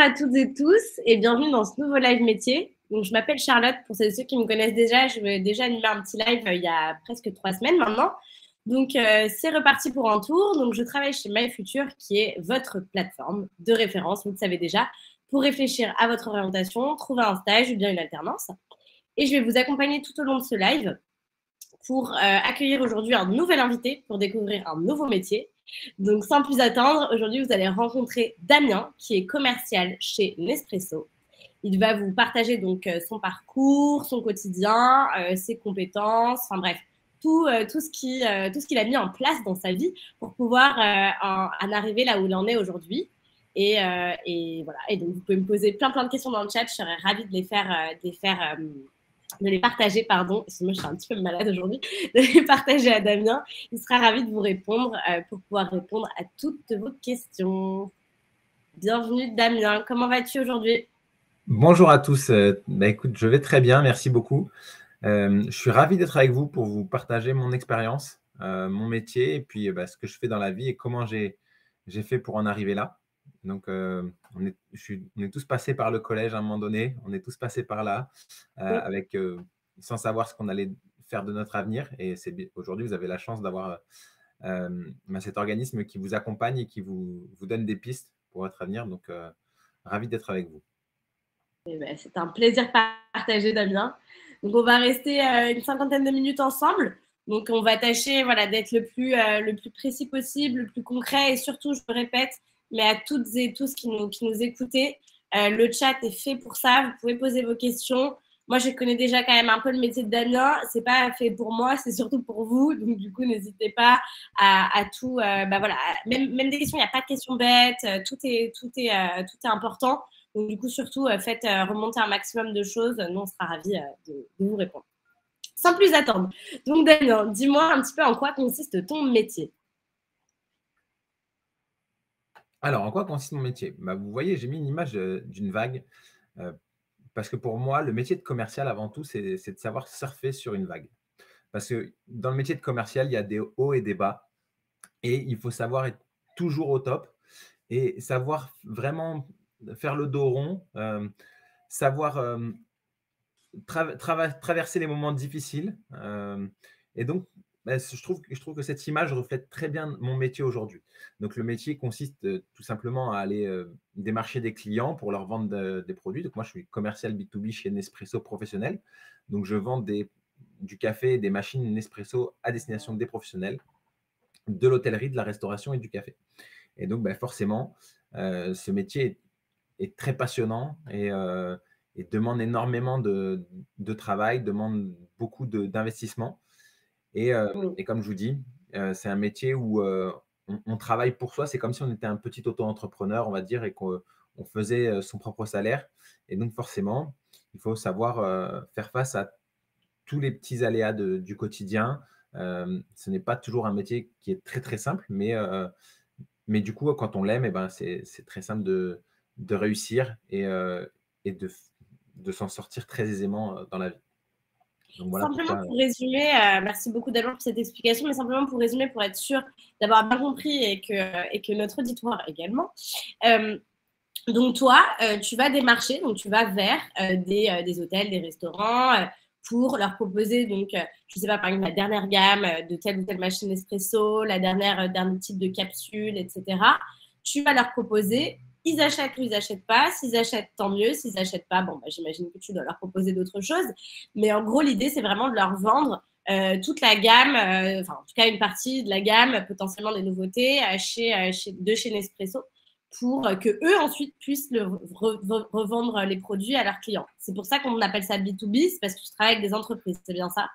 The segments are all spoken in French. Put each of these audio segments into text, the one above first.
à toutes et tous et bienvenue dans ce nouveau live métier. Donc, je m'appelle Charlotte. Pour ceux et ceux qui me connaissent déjà, je vais déjà animer un petit live il y a presque 3 semaines maintenant. Donc, c'est reparti pour un tour. Donc, je travaille chez MyFuture, qui est votre plateforme de référence, vous le savez déjà, pour réfléchir à votre orientation, trouver un stage ou bien une alternance. Et je vais vous accompagner tout au long de ce live pour accueillir aujourd'hui un nouvel invité pour découvrir un nouveau métier. Donc, sans plus attendre, aujourd'hui, vous allez rencontrer Damien, qui est commercial chez Nespresso. Il va vous partager donc son parcours, son quotidien, ses compétences, enfin bref, tout ce qu'il a mis en place dans sa vie pour pouvoir en arriver là où il en est aujourd'hui. Et voilà. Et donc, vous pouvez me poser plein de questions dans le chat. Je serais ravie de les partager, pardon, parce que moi je suis un petit peu malade aujourd'hui, de les partager à Damien. Il sera ravi de vous répondre pour pouvoir répondre à toutes vos questions. Bienvenue Damien, comment vas-tu aujourd'hui? Bonjour à tous. Écoute, je vais très bien, merci beaucoup. Je suis ravi d'être avec vous pour vous partager mon expérience, mon métier et puis ce que je fais dans la vie et comment j'ai fait pour en arriver là. Donc, on est tous passés par le collège à un moment donné, on est tous passés par là sans savoir ce qu'on allait faire de notre avenir. Et aujourd'hui, vous avez la chance d'avoir cet organisme qui vous accompagne et qui vous donne des pistes pour votre avenir. Donc, ravi d'être avec vous. C'est un plaisir partagé, Damien. Donc, on va rester une cinquantaine de minutes ensemble. Donc, on va tâcher d'être le plus précis possible, le plus concret et surtout, je le répète, mais à toutes et tous qui nous écoutez, le chat est fait pour ça. Vous pouvez poser vos questions. Moi, je connais déjà quand même un peu le métier de Damien. C'est pas fait pour moi, c'est surtout pour vous. Donc, du coup, n'hésitez pas à tout. Même des questions, il n'y a pas de questions bêtes. Tout est important. Donc, du coup, surtout, faites remonter un maximum de choses. Nous, on sera ravis de vous répondre. Sans plus attendre. Donc, Damien, dis-moi un petit peu en quoi consiste ton métier. Alors, en quoi consiste mon métier? Vous voyez, j'ai mis une image d'une vague parce que pour moi, le métier de commercial, avant tout, c'est de savoir surfer sur une vague. Parce que dans le métier de commercial, il y a des hauts et des bas et il faut savoir être toujours au top et savoir vraiment faire le dos rond, savoir traverser les moments difficiles. Et donc, je trouve que cette image reflète très bien mon métier aujourd'hui. Donc, le métier consiste tout simplement à aller démarcher des clients pour leur vendre des produits. Donc, moi, je suis commercial B2B chez Nespresso professionnel. Donc, je vends du café et des machines Nespresso à destination des professionnels, de l'hôtellerie, de la restauration et du café. Et donc, forcément, ce métier est très passionnant et demande énormément de travail, demande beaucoup d'investissement. Et comme je vous dis, c'est un métier où on travaille pour soi. C'est comme si on était un petit auto-entrepreneur, on va dire, et qu'on faisait son propre salaire. Et donc, forcément, il faut savoir faire face à tous les petits aléas du quotidien. Ce n'est pas toujours un métier qui est très, très simple, mais du coup, quand on l'aime, c'est très simple de réussir et de s'en sortir très aisément dans la vie. Donc voilà Simplement pourquoi. pour résumer, merci beaucoup d'abord pour cette explication, mais simplement pour résumer, pour être sûr d'avoir bien compris et que notre auditoire également. Donc toi, tu vas démarcher, donc tu vas vers des hôtels, des restaurants pour leur proposer, donc, je ne sais pas, par exemple, la dernière gamme de telle ou telle machine espresso, dernier type de capsule, etc. Tu vas leur proposer, ils achètent ou ils n'achètent pas. S'ils achètent, tant mieux. S'ils n'achètent pas, bon, j'imagine que tu dois leur proposer d'autres choses. Mais en gros, l'idée, c'est vraiment de leur vendre toute la gamme, en tout cas une partie de la gamme, potentiellement des nouveautés de chez Nespresso pour que eux ensuite puissent revendre les produits à leurs clients. C'est pour ça qu'on appelle ça B2B, c'est parce que tu travailles avec des entreprises, c'est bien ça?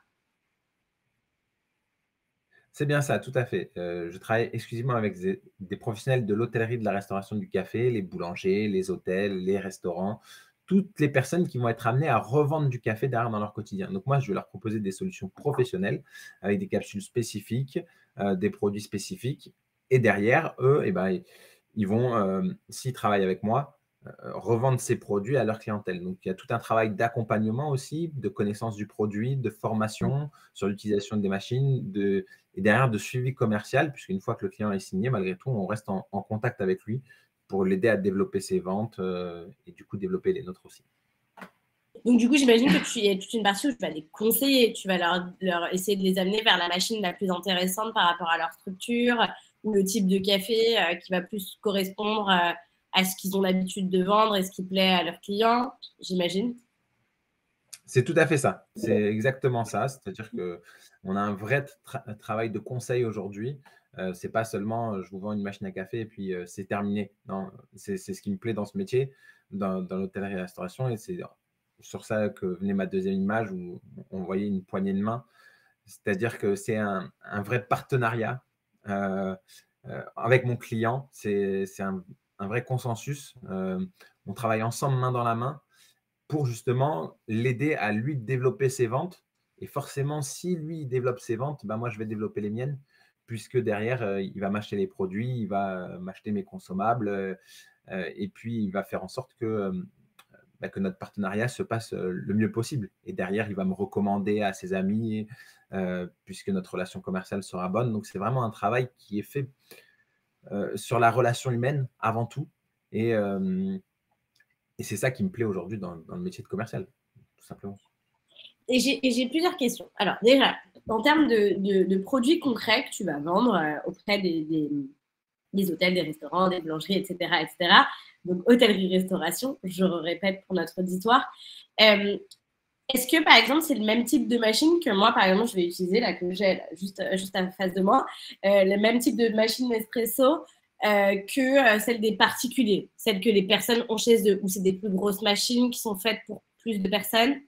C'est bien ça, tout à fait. Je travaille exclusivement avec des professionnels de l'hôtellerie, de la restauration, du café, les boulangers, les hôtels, les restaurants, toutes les personnes qui vont être amenées à revendre du café derrière dans leur quotidien. Donc moi, je vais leur proposer des solutions professionnelles avec des capsules spécifiques, des produits spécifiques. Et derrière, eux, ils vont, s'ils travaillent avec moi, revendre ces produits à leur clientèle. Donc, il y a tout un travail d'accompagnement aussi, de connaissance du produit, de formation sur l'utilisation des machines, et derrière de suivi commercial, puisqu'une fois que le client est signé, malgré tout, on reste en contact avec lui pour l'aider à développer ses ventes et du coup développer les nôtres aussi. Donc, du coup, j'imagine que tu y as toute une partie où tu vas les conseiller, tu vas leur essayer de les amener vers la machine la plus intéressante par rapport à leur structure ou le type de café qui va plus correspondre à ce qu'ils ont l'habitude de vendre et ce qui plaît à leurs clients, j'imagine. C'est tout à fait ça. C'est exactement ça. C'est-à-dire qu'on a un vrai travail de conseil aujourd'hui. C'est pas seulement je vous vends une machine à café et puis c'est terminé. Non, c'est ce qui me plaît dans ce métier, dans l'hôtellerie et la restauration. Et c'est sur ça que venait ma deuxième image où on voyait une poignée de main. C'est-à-dire que c'est un vrai partenariat avec mon client. C'est un vrai consensus. On travaille ensemble main dans la main pour justement l'aider à lui développer ses ventes. Et forcément, si lui il développe ses ventes, ben moi je vais développer les miennes, puisque derrière, il va m'acheter les produits, il va m'acheter mes consommables, et puis il va faire en sorte que notre partenariat se passe le mieux possible. Et derrière, il va me recommander à ses amis, puisque notre relation commerciale sera bonne. Donc c'est vraiment un travail qui est fait sur la relation humaine avant tout. Et c'est ça qui me plaît aujourd'hui dans le métier de commercial, tout simplement. Et j'ai plusieurs questions. Alors, déjà, en termes de produits concrets que tu vas vendre auprès des hôtels, des restaurants, des boulangeries, etc., etc. Donc, hôtellerie-restauration, je répète pour notre auditoire. Est-ce que, par exemple, c'est le même type de machine que moi, par exemple, je vais utiliser, là, que j'ai juste en face de moi, le même type de machine Nespresso que celle des particuliers, celle que les personnes ont chez eux, ou c'est des plus grosses machines qui sont faites pour plus de personnes?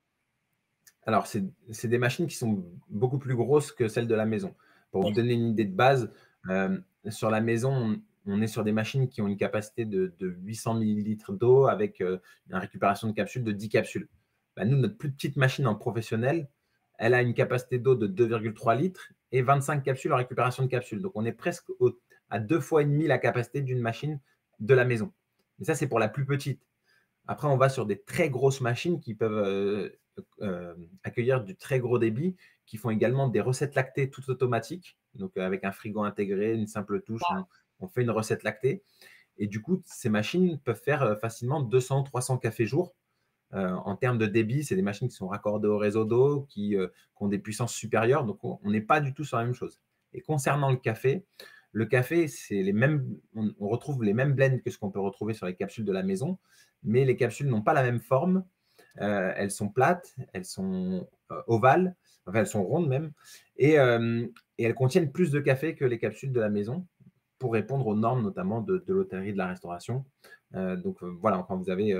Alors, c'est des machines qui sont beaucoup plus grosses que celles de la maison. Pour vous donner une idée de base, sur la maison, on est sur des machines qui ont une capacité de 800 millilitres d'eau avec une récupération de capsules de 10 capsules. Bah, nous, notre plus petite machine en professionnel, elle a une capacité d'eau de 2,3 litres et 25 capsules en récupération de capsules. Donc, on est presque à 2,5 fois la capacité d'une machine de la maison. Mais ça, c'est pour la plus petite. Après, on va sur des très grosses machines qui peuvent accueillir du très gros débit, qui font également des recettes lactées toutes automatiques. Donc, avec un frigo intégré, une simple touche, on fait une recette lactée. Et du coup, ces machines peuvent faire facilement 200-300 cafés jour. En termes de débit, c'est des machines qui sont raccordées au réseau d'eau, qui ont des puissances supérieures. Donc, on n'est pas du tout sur la même chose. Et concernant le café, c'est les mêmes, on retrouve les mêmes blends que ce qu'on peut retrouver sur les capsules de la maison, mais les capsules n'ont pas la même forme. Elles sont plates, elles sont ovales, enfin elles sont rondes même, et elles contiennent plus de café que les capsules de la maison pour répondre aux normes notamment de l'hôtellerie, de la restauration. Donc voilà, enfin, vous avez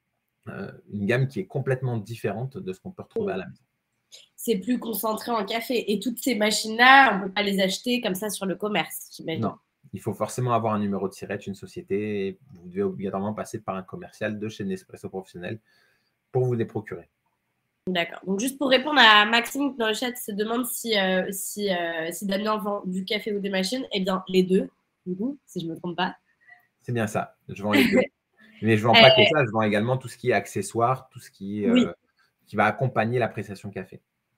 une gamme qui est complètement différente de ce qu'on peut retrouver à la maison. C'est plus concentré en café. Et toutes ces machines-là, on ne peut pas les acheter comme ça sur le commerce, j'imagine. Non, il faut forcément avoir un numéro de SIRET, une société, et vous devez obligatoirement passer par un commercial de chez Nespresso Professionnel pour vous les procurer. D'accord. Donc, juste pour répondre à Maxime qui dans le chat se demande si Damien vend du café ou des machines, eh bien, les deux, du coup, si je ne me trompe pas. C'est bien ça, je vends les deux. Mais je ne vends pas que ça, je vends également tout ce qui est accessoires, tout ce qui va accompagner la prestation café.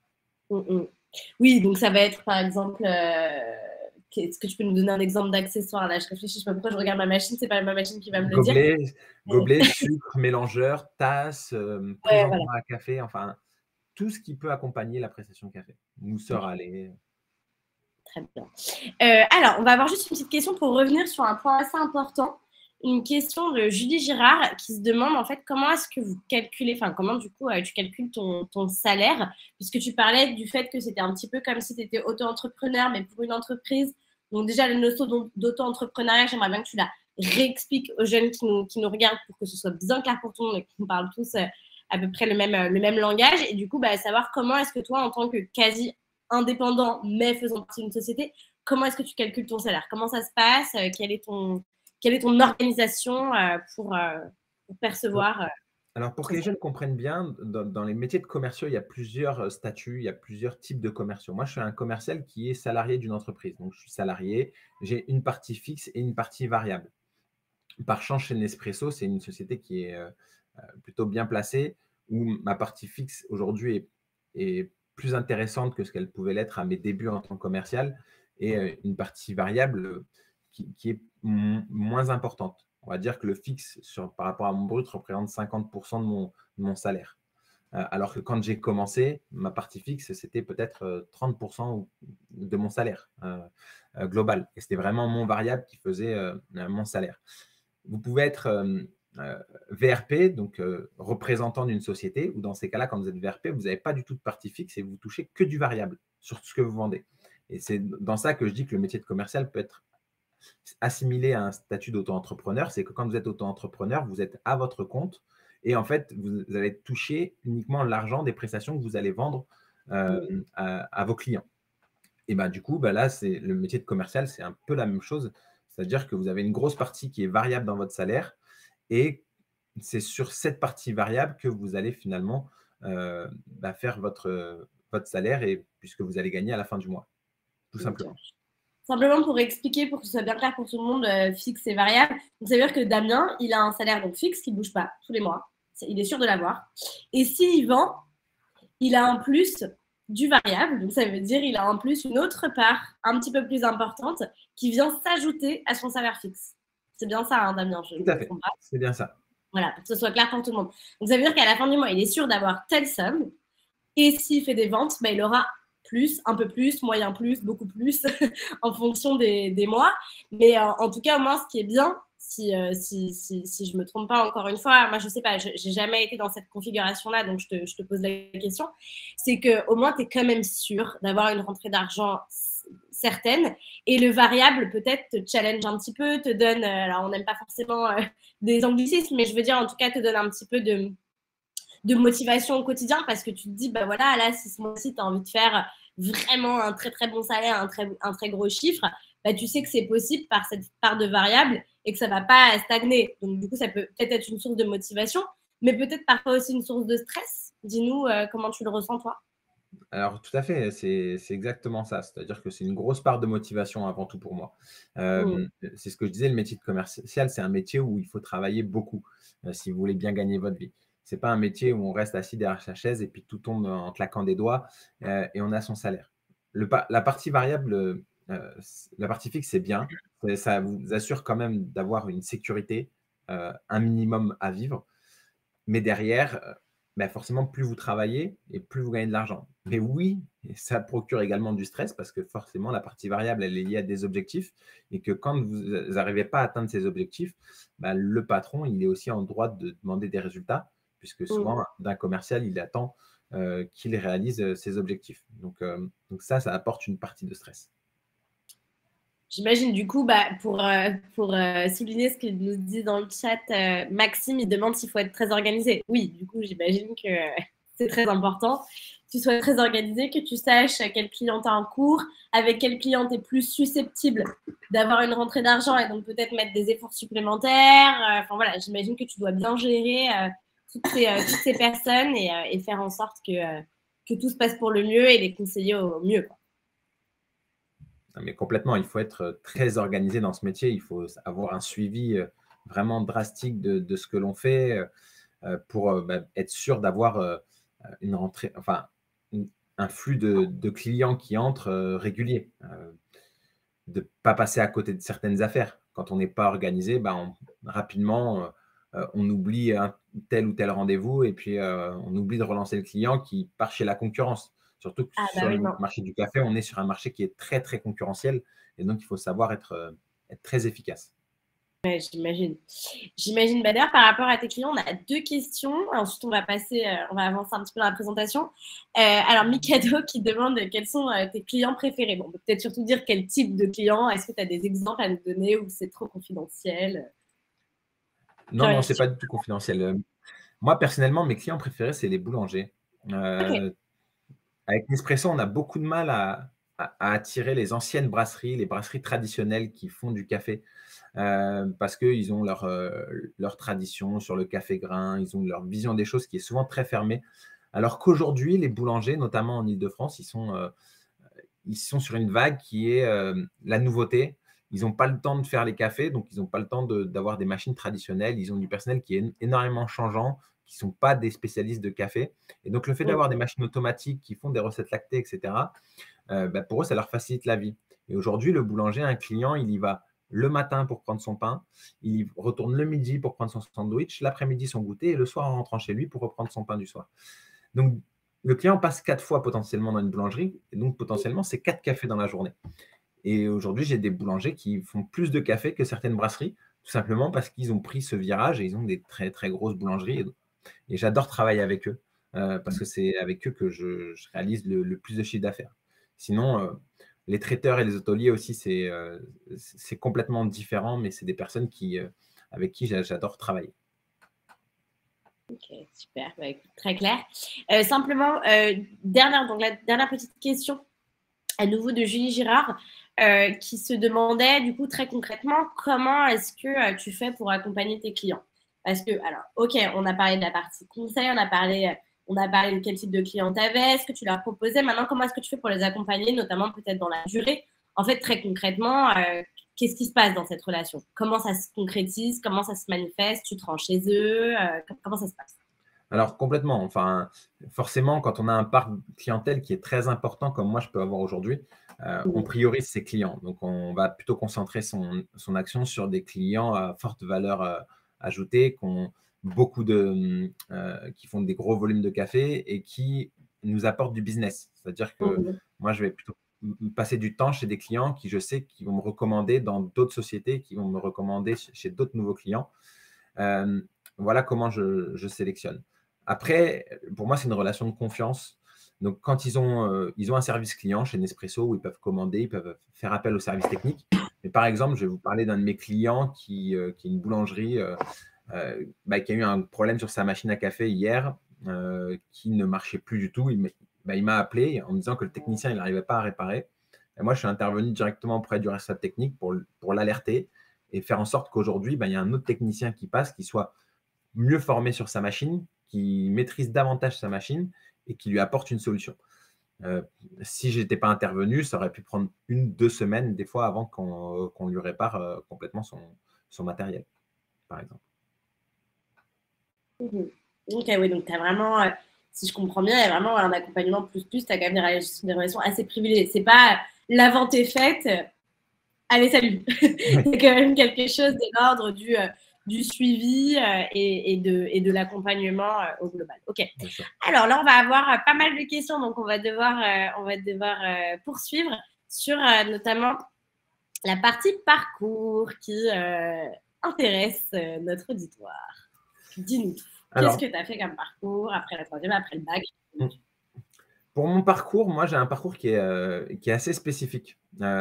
Oui, donc ça va être par exemple, est-ce que tu peux nous donner un exemple d'accessoire? Là, je réfléchis, je sais pas pourquoi je regarde ma machine, c'est pas ma machine qui va me le dire. Gobelet, sucre, mélangeur, tasse, présentoir à café, enfin, tout ce qui peut accompagner la prestation café. Mousseur à lait. Très bien. Alors, on va avoir juste une petite question pour revenir sur un point assez important. Une question de Julie Girard qui se demande en fait comment est-ce que vous calculez, enfin comment du coup tu calcules ton salaire, puisque tu parlais du fait que c'était un petit peu comme si tu étais auto-entrepreneur, mais pour une entreprise. Donc déjà, le notion d'auto-entrepreneuriat, j'aimerais bien que tu la réexpliques aux jeunes qui nous regardent pour que ce soit bien clair pour tout le monde et qu'on parle tous à peu près le même langage. Et du coup, savoir comment est-ce que toi, en tant que quasi indépendant, mais faisant partie d'une société, comment est-ce que tu calcules ton salaire? Comment ça se passe? Quelle est ton organisation pour percevoir Alors, pour que les jeunes comprennent bien, dans les métiers de commerciaux, il y a plusieurs statuts, il y a plusieurs types de commerciaux. Moi, je suis un commercial qui est salarié d'une entreprise. Donc, je suis salarié, j'ai une partie fixe et une partie variable. Par chance, chez Nespresso, c'est une société qui est plutôt bien placée, où ma partie fixe aujourd'hui est plus intéressante que ce qu'elle pouvait l'être à mes débuts en tant que commercial, et une partie variable qui est moins importante. On va dire que le fixe par rapport à mon brut représente 50% de mon salaire. Alors que quand j'ai commencé, ma partie fixe, c'était peut-être 30% de mon salaire global. Et c'était vraiment mon variable qui faisait mon salaire. Vous pouvez être VRP, donc représentant d'une société, ou dans ces cas-là, quand vous êtes VRP, vous n'avez pas du tout de partie fixe et vous touchez que du variable sur ce que vous vendez. Et c'est dans ça que je dis que le métier de commercial peut être assimilé à un statut d'auto-entrepreneur. C'est que quand vous êtes auto-entrepreneur, vous êtes à votre compte et en fait, vous allez toucher uniquement l'argent des prestations que vous allez vendre à vos clients. Et ben, du coup, là, c'est le métier de commercial, c'est un peu la même chose. C'est-à-dire que vous avez une grosse partie qui est variable dans votre salaire et c'est sur cette partie variable que vous allez finalement faire votre salaire et puisque vous allez gagner à la fin du mois, tout simplement. Simplement pour expliquer, pour que ce soit bien clair pour tout le monde, fixe et variable. Donc, ça veut dire que Damien, il a un salaire donc fixe qui ne bouge pas tous les mois. Il est sûr de l'avoir. Et s'il vend, il a un plus du variable. Donc, ça veut dire qu'il a en plus une autre part un petit peu plus importante qui vient s'ajouter à son salaire fixe. C'est bien ça, hein, Damien? Tout à fait, c'est bien ça. Voilà, pour que ce soit clair pour tout le monde. Donc, ça veut dire qu'à la fin du mois, il est sûr d'avoir telle somme. Et s'il fait des ventes, il aura plus, un peu plus, moyen plus, beaucoup plus, en fonction des mois. Mais en tout cas, au moins, ce qui est bien, si je ne me trompe pas encore une fois, moi, je ne sais pas, je n'ai jamais été dans cette configuration-là, donc je te pose la question, c'est qu'au moins, tu es quand même sûr d'avoir une rentrée d'argent certaine. Et le variable, peut-être, te challenge un petit peu, te donne, alors on n'aime pas forcément des anglicismes, mais je veux dire, en tout cas, te donne un petit peu de motivation au quotidien parce que tu te dis, voilà, là, si ce mois-ci, tu as envie de faire vraiment un très, très bon salaire, un très gros chiffre, tu sais que c'est possible par cette part de variable et que ça ne va pas stagner. Donc, du coup, ça peut peut-être être une source de motivation, mais peut-être parfois aussi une source de stress. Dis-nous comment tu le ressens, toi. Alors, tout à fait, c'est exactement ça. C'est-à-dire que c'est une grosse part de motivation avant tout pour moi. C'est ce que je disais, le métier de commercial, c'est un métier où il faut travailler beaucoup si vous voulez bien gagner votre vie. Ce n'est pas un métier où on reste assis derrière sa chaise et puis tout tombe en claquant des doigts et on a son salaire. La partie variable, la partie fixe, c'est bien. Ça vous assure quand même d'avoir une sécurité, un minimum à vivre. Mais derrière, forcément, plus vous travaillez et plus vous gagnez de l'argent. Mais oui, ça procure également du stress parce que forcément, la partie variable, elle est liée à des objectifs et que quand vous n'arrivez pas à atteindre ces objectifs, le patron, il est aussi en droit de demander des résultats puisque souvent, d'un commercial, il attend qu'il réalise ses objectifs. Donc ça apporte une partie de stress. J'imagine du coup, pour souligner ce qu'il nous dit dans le chat, Maxime, il demande s'il faut être très organisé. Oui, du coup, j'imagine que c'est très important. Que tu sois très organisé, que tu saches quel client tu as en cours, avec quel client tu es plus susceptible d'avoir une rentrée d'argent et donc peut-être mettre des efforts supplémentaires. Enfin voilà, j'imagine que tu dois bien gérer toutes ces personnes et faire en sorte que tout se passe pour le mieux et les conseiller au mieux, quoi. Mais complètement, il faut être très organisé dans ce métier. Il faut avoir un suivi vraiment drastique de ce que l'on fait pour être sûr d'avoir une rentrée, enfin, un flux de clients qui entrent régulier. De ne pas passer à côté de certaines affaires. Quand on n'est pas organisé, rapidement, on oublie tel ou tel rendez-vous et puis on oublie de relancer le client qui part chez la concurrence. Surtout que sur le marché du café, on est sur un marché qui est très, très concurrentiel et donc il faut savoir être très efficace. Ouais, j'imagine. J'imagine, Bader, par rapport à tes clients, on a 2 questions. Ensuite, on va avancer un petit peu dans la présentation. Alors, Mikado qui demande quels sont tes clients préférés. Bon, on peut peut-être surtout dire quel type de client. Est-ce que tu as des exemples à nous donner ou c'est trop confidentiel? Non, ce n'est pas du tout confidentiel. Moi, personnellement, mes clients préférés, c'est les boulangers. Avec Nespresso, on a beaucoup de mal à attirer les anciennes brasseries, les brasseries traditionnelles qui font du café parce qu'ils ont leur tradition sur le café grain, ils ont leur vision des choses qui est souvent très fermée. Alors qu'aujourd'hui, les boulangers, notamment en Île-de-France, ils sont sur une vague qui est la nouveauté. Ils n'ont pas le temps de faire les cafés, donc ils n'ont pas le temps d'avoir des machines traditionnelles. Ils ont du personnel qui est énormément changeant, qui ne sont pas des spécialistes de café. Et donc, le fait d'avoir des machines automatiques qui font des recettes lactées, etc., pour eux, ça leur facilite la vie. Et aujourd'hui, le boulanger, un client, il y va le matin pour prendre son pain, il retourne le midi pour prendre son sandwich, l'après-midi son goûter et le soir en rentrant chez lui pour reprendre son pain du soir. Donc, le client passe 4 fois potentiellement dans une boulangerie et donc potentiellement, c'est 4 cafés dans la journée. Et aujourd'hui, j'ai des boulangers qui font plus de café que certaines brasseries, tout simplement parce qu'ils ont pris ce virage et ils ont des très, très grosses boulangeries. Et j'adore travailler avec eux parce que c'est avec eux que je réalise le plus de chiffre d'affaires. Sinon, les traiteurs et les hôteliers aussi, c'est complètement différent, mais c'est des personnes avec qui j'adore travailler. Ok, super, bah, écoute, très clair. Simplement, donc la dernière petite question, à nouveau de Julie Girard, qui se demandait du coup très concrètement comment est-ce que tu fais pour accompagner tes clients. Parce que, alors, ok, on a parlé de la partie conseil, on a parlé de quel type de client tu avais, ce que tu leur proposais. Maintenant, comment est-ce que tu fais pour les accompagner, notamment peut-être dans la durée? En fait, très concrètement, qu'est-ce qui se passe dans cette relation? Comment ça se concrétise? Comment ça se manifeste? Tu te rends chez eux? Comment ça se passe? Alors, complètement. Enfin, forcément, quand on a un parc clientèle qui est très important, comme moi je peux avoir aujourd'hui, on priorise ses clients. Donc, on va plutôt concentrer son action sur des clients à forte valeur ajoutée, qui font des gros volumes de café et qui nous apportent du business. C'est-à-dire que moi, je vais plutôt passer du temps chez des clients qui, je sais, qui vont me recommander dans d'autres sociétés, qui vont me recommander chez d'autres nouveaux clients. Voilà comment je sélectionne. Après, pour moi, c'est une relation de confiance. Donc, quand ils ont un service client chez Nespresso où ils peuvent commander, ils peuvent faire appel au service technique. Mais par exemple, je vais vous parler d'un de mes clients qui est une boulangerie qui a eu un problème sur sa machine à café hier qui ne marchait plus du tout. Il m'a appelé en me disant que le technicien il n'arrivait pas à réparer. Et moi, je suis intervenu directement auprès du responsable technique pour l'alerter et faire en sorte qu'aujourd'hui, il y a un autre technicien qui passe, qui soit mieux formé sur sa machine, qui maîtrise davantage sa machine et qui lui apporte une solution. Si je n'étais pas intervenu, ça aurait pu prendre 1-2 semaines des fois avant qu'on lui répare complètement son matériel, par exemple. Ok, oui, donc tu as vraiment, si je comprends bien, il y a vraiment un accompagnement plus, tu as quand même des relations assez privilégiées. C'est pas la vente est faite, allez, salut. Il y a quand même quelque chose de l'ordre du suivi et de l'accompagnement au global. Ok. Alors là, on va avoir pas mal de questions, donc on va devoir poursuivre sur notamment la partie parcours qui intéresse notre auditoire. Dis-nous tout. Qu'est-ce que tu as fait comme parcours après la troisième, après le bac? Pour mon parcours, moi, j'ai un parcours qui est assez spécifique.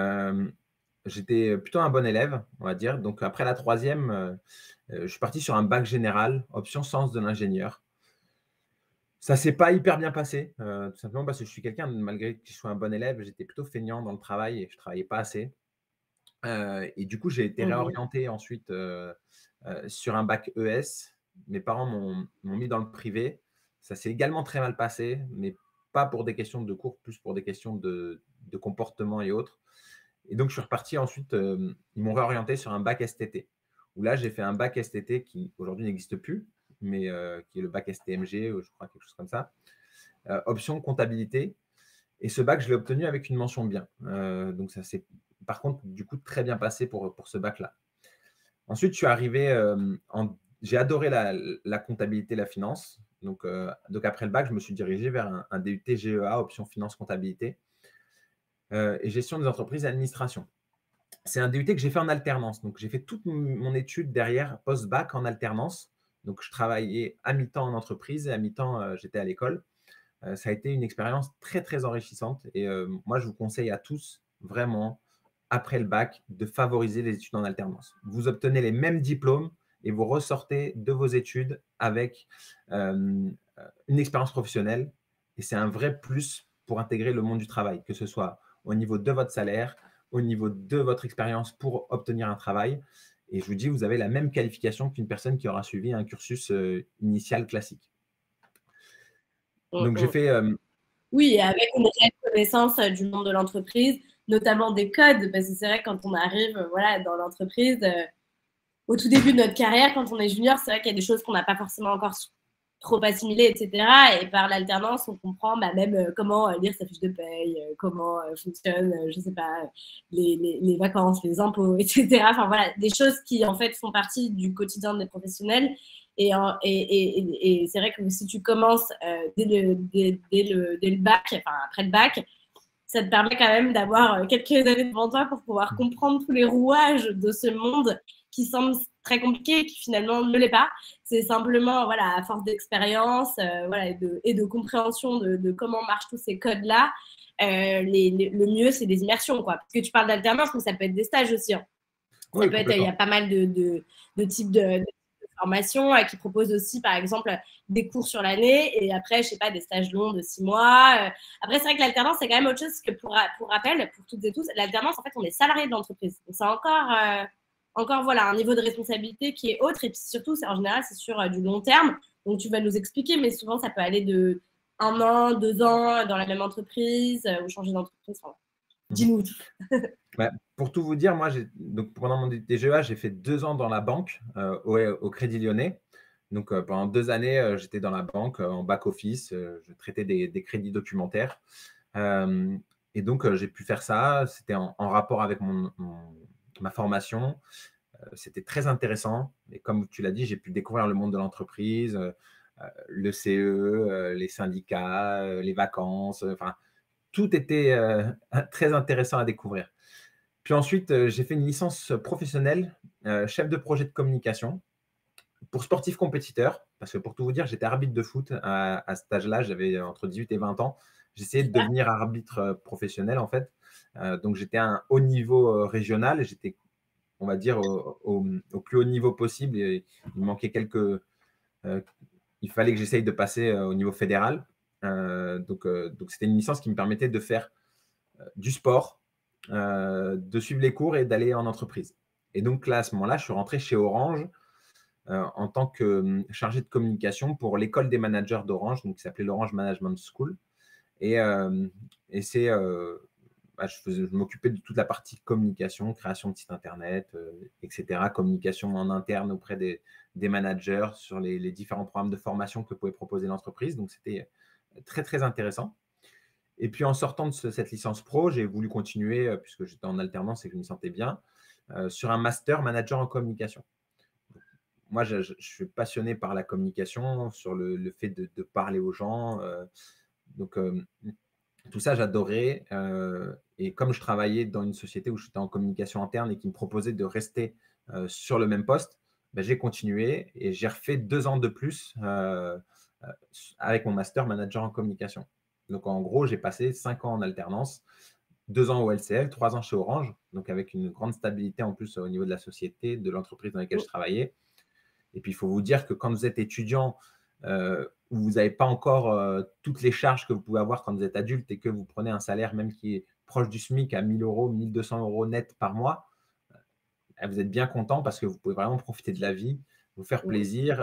J'étais plutôt un bon élève, on va dire. Donc, après la troisième, je suis parti sur un bac général, option sciences de l'ingénieur. Ça ne s'est pas hyper bien passé, tout simplement parce que je suis quelqu'un, malgré que je sois un bon élève, j'étais plutôt feignant dans le travail et je ne travaillais pas assez. Et du coup, j'ai été réorienté ensuite sur un bac ES. Mes parents m'ont mis dans le privé. Ça s'est également très mal passé, mais pas pour des questions de cours, plus pour des questions de comportement et autres. Et donc, je suis reparti ensuite, ils m'ont réorienté sur un bac STT, où là, j'ai fait un bac STT qui aujourd'hui n'existe plus, mais qui est le bac STMG, je crois, quelque chose comme ça. Option comptabilité. Et ce bac, je l'ai obtenu avec une mention bien. Donc, ça s'est, par contre, du coup, très bien passé pour ce bac-là. Ensuite, je suis arrivé j'ai adoré la comptabilité, la finance. Donc, après le bac, je me suis dirigé vers un DUT GEA, option finance comptabilité, et gestion des entreprises et administration. C'est un DUT que j'ai fait en alternance. Donc, j'ai fait toute mon étude derrière, post-bac en alternance. Donc, je travaillais à mi-temps en entreprise et à mi-temps, j'étais à l'école. Ça a été une expérience très, très enrichissante. Et moi, je vous conseille à tous, vraiment, après le bac, de favoriser les études en alternance. Vous obtenez les mêmes diplômes et vous ressortez de vos études avec une expérience professionnelle. Et c'est un vrai plus pour intégrer le monde du travail, que ce soit au niveau de votre salaire, au niveau de votre expérience pour obtenir un travail. Et je vous dis, vous avez la même qualification qu'une personne qui aura suivi un cursus initial classique. Donc, j'ai fait… Oui, et avec une réelle connaissance du monde de l'entreprise, notamment des codes, parce que c'est vrai que quand on arrive dans l'entreprise, au tout début de notre carrière, quand on est junior, c'est vrai qu'il y a des choses qu'on n'a pas forcément encore trop assimilé, etc. Et par l'alternance, on comprend même comment lire sa fiche de paye, comment fonctionnent, je sais pas, les vacances, les impôts, etc. Enfin voilà, des choses qui en fait font partie du quotidien des professionnels. Et c'est vrai que si tu commences dès le bac, enfin après le bac, ça te permet quand même d'avoir quelques années devant toi pour pouvoir comprendre tous les rouages de ce monde qui semble très compliqué et qui finalement ne l'est pas. C'est simplement, voilà, à force d'expérience voilà, et de compréhension de comment marchent tous ces codes-là, le mieux, c'est des immersions, quoi. Parce que tu parles d'alternance, mais ça peut être des stages aussi. Hein. Ça Oui, peut être, il y a complètement. pas mal de types de formations qui proposent aussi, par exemple, des cours sur l'année et après, je sais pas, des stages longs de 6 mois. Après, c'est vrai que l'alternance, c'est quand même autre chose que pour rappel, pour toutes et tous, l'alternance, en fait, on est salarié de l'entreprise. Donc, c'est encore voilà, un niveau de responsabilité qui est autre. Et puis surtout, en général, c'est sur du long terme. Donc, tu vas nous expliquer, mais souvent, ça peut aller de 1 an, 2 ans dans la même entreprise ou changer d'entreprise. Enfin, dis-nous tout. Bah, pour tout vous dire, moi, donc, pendant mon DGEA, j'ai fait 2 ans dans la banque au Crédit Lyonnais. Donc, pendant 2 années, j'étais dans la banque en back-office. Je traitais des crédits documentaires. Et donc, j'ai pu faire ça. C'était en rapport avec ma formation. C'était très intéressant. Et comme tu l'as dit, j'ai pu découvrir le monde de l'entreprise, le CE, les syndicats, les vacances. Enfin, tout était très intéressant à découvrir. Puis ensuite, j'ai fait une licence professionnelle, chef de projet de communication pour sportif compétiteur. Parce que pour tout vous dire, j'étais arbitre de foot à cet âge-là. J'avais entre 18 et 20 ans. J'essayais de devenir arbitre professionnel, en fait. Donc, j'étais à un haut niveau régional. J'étais, on va dire, au plus haut niveau possible. Et il manquait il fallait que j'essaye de passer au niveau fédéral. Donc, c'était une licence qui me permettait de faire du sport, de suivre les cours et d'aller en entreprise. Et donc là, à ce moment-là, je suis rentré chez Orange en tant que chargé de communication pour l'école des managers d'Orange, donc qui s'appelait l'Orange Management School. Et, c'est, je m'occupais de toute la partie communication, création de site internet, etc., communication en interne auprès des managers sur les différents programmes de formation que pouvait proposer l'entreprise. Donc c'était très, très intéressant. Et puis en sortant de cette licence pro, j'ai voulu continuer, puisque j'étais en alternance et que je m'y sentais bien, sur un master manager en communication. Moi, je suis passionné par la communication, sur le fait de parler aux gens. Donc, tout ça, j'adorais. Et comme je travaillais dans une société où j'étais en communication interne et qui me proposait de rester sur le même poste, ben, j'ai continué et j'ai refait 2 ans de plus avec mon master manager en communication. Donc, en gros, j'ai passé 5 ans en alternance, 2 ans au LCL, 3 ans chez Orange, donc avec une grande stabilité en plus au niveau de la société, de l'entreprise dans laquelle je travaillais. Et puis, il faut vous dire que quand vous êtes étudiant, vous n'avez pas encore toutes les charges que vous pouvez avoir quand vous êtes adulte et que vous prenez un salaire même qui est proche du SMIC à 1 000 euros, 1 200 euros net par mois, vous êtes bien content parce que vous pouvez vraiment profiter de la vie, vous faire plaisir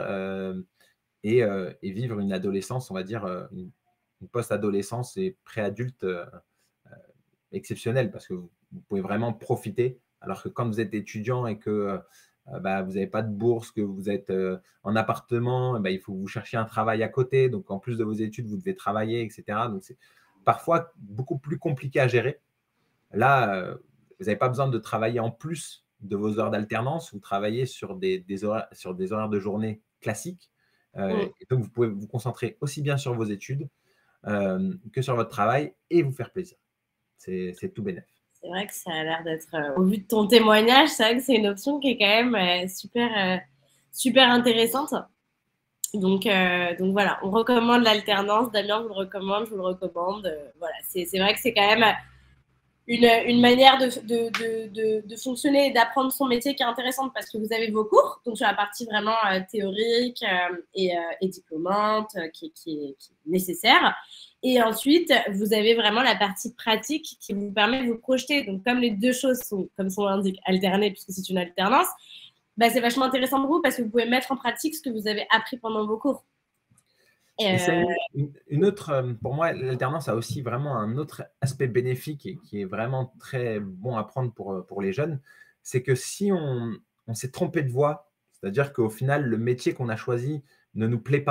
et vivre une adolescence, on va dire, une post-adolescence et pré-adulte exceptionnelle parce que vous pouvez vraiment profiter. Alors que quand vous êtes étudiant et que vous n'avez pas de bourse, que vous êtes en appartement, il faut que vous cherchiez un travail à côté. Donc, en plus de vos études, vous devez travailler, etc. Donc, c'est parfois beaucoup plus compliqué à gérer. Là, vous n'avez pas besoin de travailler en plus de vos heures d'alternance. Vous travaillez sur des horaires de journée classiques. Et donc, vous pouvez vous concentrer aussi bien sur vos études que sur votre travail et vous faire plaisir. C'est tout bénef. C'est vrai que ça a l'air d'être, au vu de ton témoignage, c'est vrai que c'est une option qui est quand même super intéressante. Donc voilà, on recommande l'alternance. Damien vous le recommande, je vous le recommande. Voilà, c'est vrai que c'est quand même une manière de fonctionner et d'apprendre son métier qui est intéressante parce que vous avez vos cours, donc sur la partie vraiment théorique et diplômante qui est nécessaire. Et ensuite, vous avez vraiment la partie pratique qui vous permet de vous projeter. Donc, comme les deux choses sont, comme son nom l'indique, alternées, puisque c'est une alternance, c'est vachement intéressant pour vous parce que vous pouvez mettre en pratique ce que vous avez appris pendant vos cours. Et c'est une autre, pour moi, l'alternance a aussi vraiment un autre aspect bénéfique et qui est vraiment très bon à prendre pour les jeunes. C'est que si on s'est trompé de voie, c'est-à-dire qu'au final, le métier qu'on a choisi ne nous plaît pas,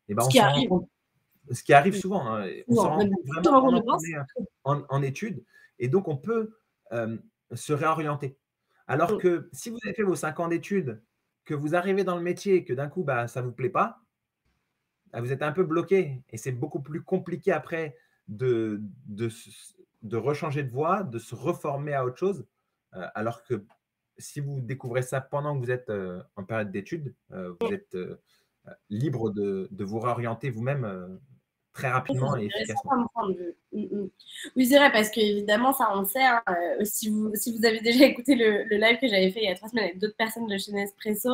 et ben, Ce on qui s'en rend arrive compte. Ce qui arrive souvent, hein, on s'en souvent, rend même compte plus vraiment souvent qu'on pendant ne qu'on pense. est en études, et donc on peut se réorienter. Alors Mmh. que si vous avez fait vos 5 ans d'études, que vous arrivez dans le métier et que d'un coup, bah, ça ne vous plaît pas, bah, vous êtes un peu bloqué et c'est beaucoup plus compliqué après de, de, s- de rechanger de voie, de se reformer à autre chose. Alors que si vous découvrez ça pendant que vous êtes en période d'études, vous êtes libre de vous réorienter vous-même très C'est rapidement et intéressant efficacement. comme point de vue. Oui, c'est vrai, parce qu'évidemment, ça, on le sait, hein, si vous avez déjà écouté le live que j'avais fait il y a 3 semaines avec d'autres personnes de chez Nespresso,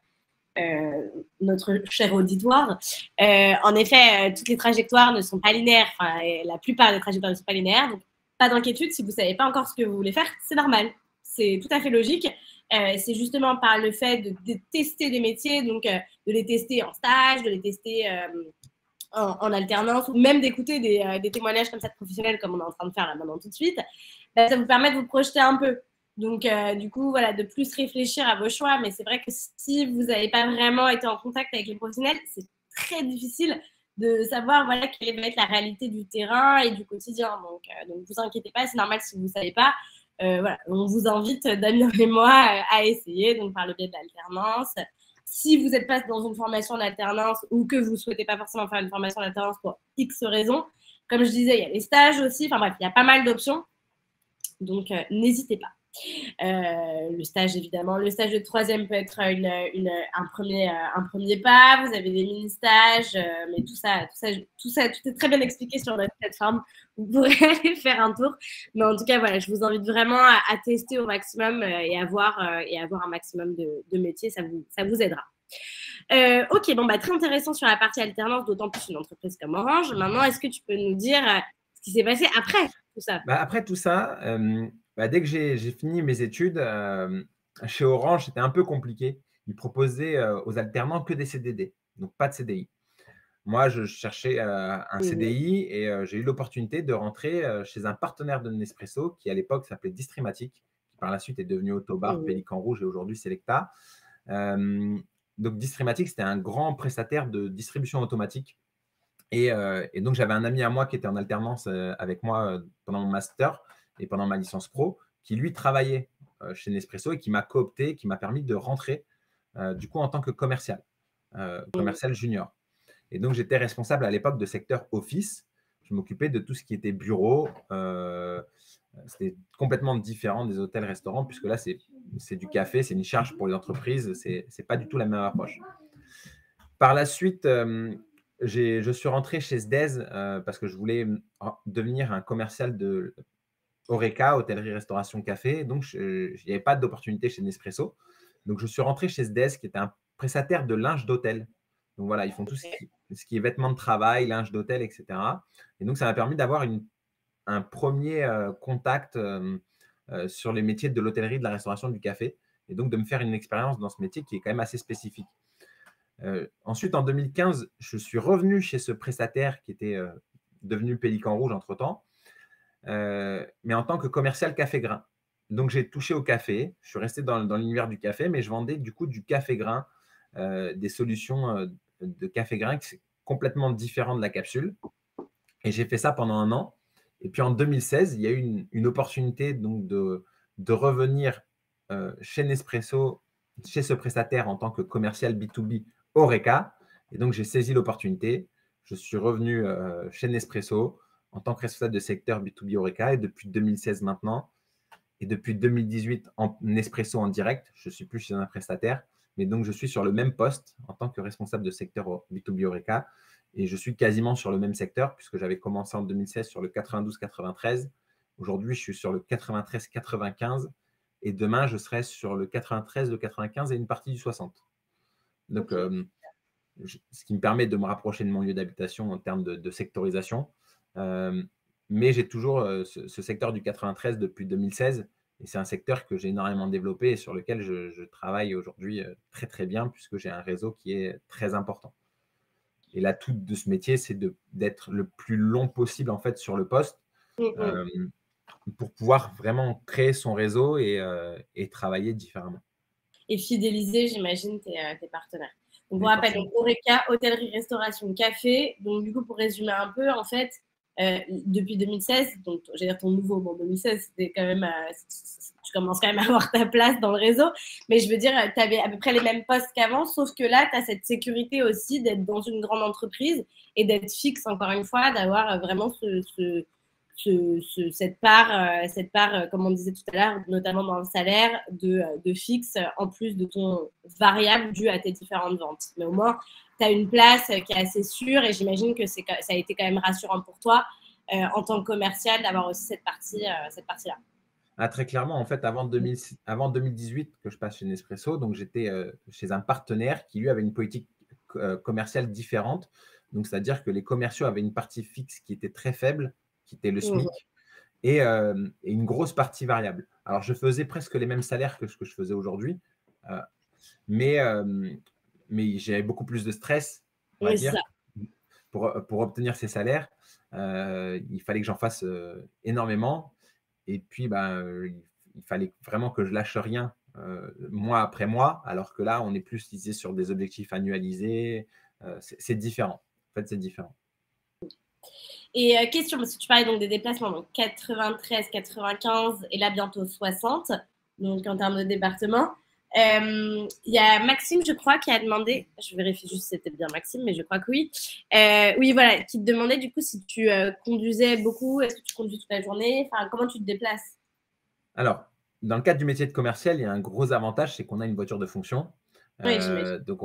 notre cher auditoire, en effet, toutes les trajectoires ne sont pas linéaires. Enfin, la plupart des trajectoires ne sont pas linéaires. Donc, pas d'inquiétude, si vous ne savez pas encore ce que vous voulez faire, c'est normal. C'est tout à fait logique. C'est justement par le fait de tester des métiers, donc de les tester en stage, de les tester en alternance, ou même d'écouter des témoignages comme ça de professionnels, comme on est en train de faire là maintenant tout de suite, bah, ça vous permet de vous projeter un peu. Donc, du coup, voilà, de plus réfléchir à vos choix. Mais c'est vrai que si vous n'avez pas vraiment été en contact avec les professionnels, c'est très difficile de savoir voilà, quelle va être la réalité du terrain et du quotidien. Donc vous inquiétez pas, c'est normal si vous ne savez pas. Voilà, on vous invite, Damien et moi, à essayer, donc par le biais de l'alternance. Si vous n'êtes pas dans une formation d'alternance ou que vous ne souhaitez pas forcément faire une formation d'alternance pour X raisons, comme je disais, il y a les stages aussi. Enfin bref, il y a pas mal d'options. Donc, n'hésitez pas. Le stage, évidemment. Le stage de troisième peut être un premier pas. Vous avez des mini-stages, mais tout est très bien expliqué sur notre plateforme. Vous pourrez aller faire un tour. Mais en tout cas, voilà, je vous invite vraiment à tester au maximum et à voir un maximum de métiers. Ça vous aidera. Ok, bon, bah, très intéressant sur la partie alternance, d'autant plus une entreprise comme Orange. Maintenant, est-ce que tu peux nous dire ce qui s'est passé après tout ça? Bah, après tout ça, bah, dès que j'ai fini mes études, chez Orange, c'était un peu compliqué. Ils proposaient aux alternants que des CDD, donc pas de CDI. Moi, je cherchais un Mmh. CDI et j'ai eu l'opportunité de rentrer chez un partenaire de Nespresso qui, à l'époque, s'appelait Distrimatic, qui par la suite est devenu Autobar, Mmh. Pélican Rouge et aujourd'hui Selecta. Euh, donc, Distrimatic, c'était un grand prestataire de distribution automatique. Et donc, j'avais un ami à moi qui était en alternance avec moi pendant mon master et pendant ma licence pro, qui lui travaillait chez Nespresso et qui m'a coopté, qui m'a permis de rentrer du coup en tant que commercial junior. Et donc, j'étais responsable à l'époque de secteur office. Je m'occupais de tout ce qui était bureau. C'était complètement différent des hôtels-restaurants, puisque là, c'est du café, c'est une charge pour les entreprises. C'est pas du tout la même approche. Par la suite, je suis rentré chez SDES parce que je voulais devenir un commercial de Horeca, hôtellerie, restauration, café. Donc, il n'y avait pas d'opportunité chez Nespresso. Donc, je suis rentré chez SDES, qui est un prestataire de linge d'hôtel. Donc, voilà, ils font tout ce qui est vêtements de travail, linge d'hôtel, etc. Et donc, ça m'a permis d'avoir un premier contact sur les métiers de l'hôtellerie, de la restauration, du café. Et donc, de me faire une expérience dans ce métier qui est quand même assez spécifique. Ensuite, en 2015, je suis revenu chez ce prestataire qui était devenu Pélican Rouge entre-temps, mais en tant que commercial café-grain. Donc, j'ai touché au café. Je suis resté dans l'univers du café, mais je vendais du coup du café-grain, des solutions de café-grain qui sont complètement différentes de la capsule. Et j'ai fait ça pendant un an. Et puis en 2016, il y a eu une opportunité donc de revenir chez Nespresso, chez ce prestataire en tant que commercial B2B Horeca. Et donc j'ai saisi l'opportunité. Je suis revenu chez Nespresso en tant que responsable de secteur B2B Horeca. Et depuis 2016 maintenant, et depuis 2018 en Nespresso en direct, je ne suis plus chez un prestataire, mais donc je suis sur le même poste en tant que responsable de secteur B2B Horeca. Et je suis quasiment sur le même secteur puisque j'avais commencé en 2016 sur le 92-93. Aujourd'hui, je suis sur le 93-95 et demain, je serai sur le 93, le 95 et une partie du 60. Donc, Ok. ce qui me permet de me rapprocher de mon lieu d'habitation en termes de sectorisation. Mais j'ai toujours ce secteur du 93 depuis 2016 et c'est un secteur que j'ai énormément développé et sur lequel je travaille aujourd'hui très très bien puisque j'ai un réseau qui est très important. Et l'atout de ce métier, c'est d'être le plus long possible en fait sur le poste Mmh. euh, pour pouvoir vraiment créer son réseau et travailler différemment. Et fidéliser, j'imagine, tes partenaires. Donc, on Mais rappelle, forcément. donc, Horeca, hôtellerie, restauration, café. Donc, du coup, pour résumer un peu, en fait, depuis 2016, donc j'ai dire ton nouveau, bon 2016, c'était quand même, tu commences quand même à avoir ta place dans le réseau, mais je veux dire, tu avais à peu près les mêmes postes qu'avant, sauf que là, tu as cette sécurité aussi d'être dans une grande entreprise et d'être fixe, encore une fois, d'avoir vraiment cette part, comme on disait tout à l'heure, notamment dans le salaire, de fixe, en plus de ton variable dû à tes différentes ventes. Mais au moins, tu as une place qui est assez sûre et j'imagine que ça a été quand même rassurant pour toi en tant que commercial d'avoir aussi cette partie-là. Ah, très clairement, en fait, avant 2018 que je passe chez Nespresso, donc j'étais chez un partenaire qui, lui, avait une politique commerciale différente. Donc, c'est-à-dire que les commerciaux avaient une partie fixe qui était très faible, qui était le Mmh. SMIC, et une grosse partie variable. Alors, je faisais presque les mêmes salaires que ce que je faisais aujourd'hui, euh, mais, euh, mais j'avais beaucoup plus de stress, on va Oui, c'est ça. dire, pour obtenir ces salaires. Il fallait que j'en fasse énormément. Et puis, il fallait vraiment que je lâche rien mois après mois, alors que là, on est plus lisé sur des objectifs annualisés. C'est différent. En fait, c'est différent. Et question, parce que tu parlais donc des déplacements, donc 93, 95 et là bientôt 60, donc en termes de département. Il y a Maxime, je crois, qui a demandé, je vérifie juste si c'était bien Maxime, mais je crois que oui. Oui, voilà, qui te demandait du coup si tu conduisais beaucoup, est-ce que tu conduis toute la journée, enfin, comment tu te déplaces? Alors, dans le cadre du métier de commercial, il y a un gros avantage, c'est qu'on a une voiture de fonction. Oui, j'imagine. Donc,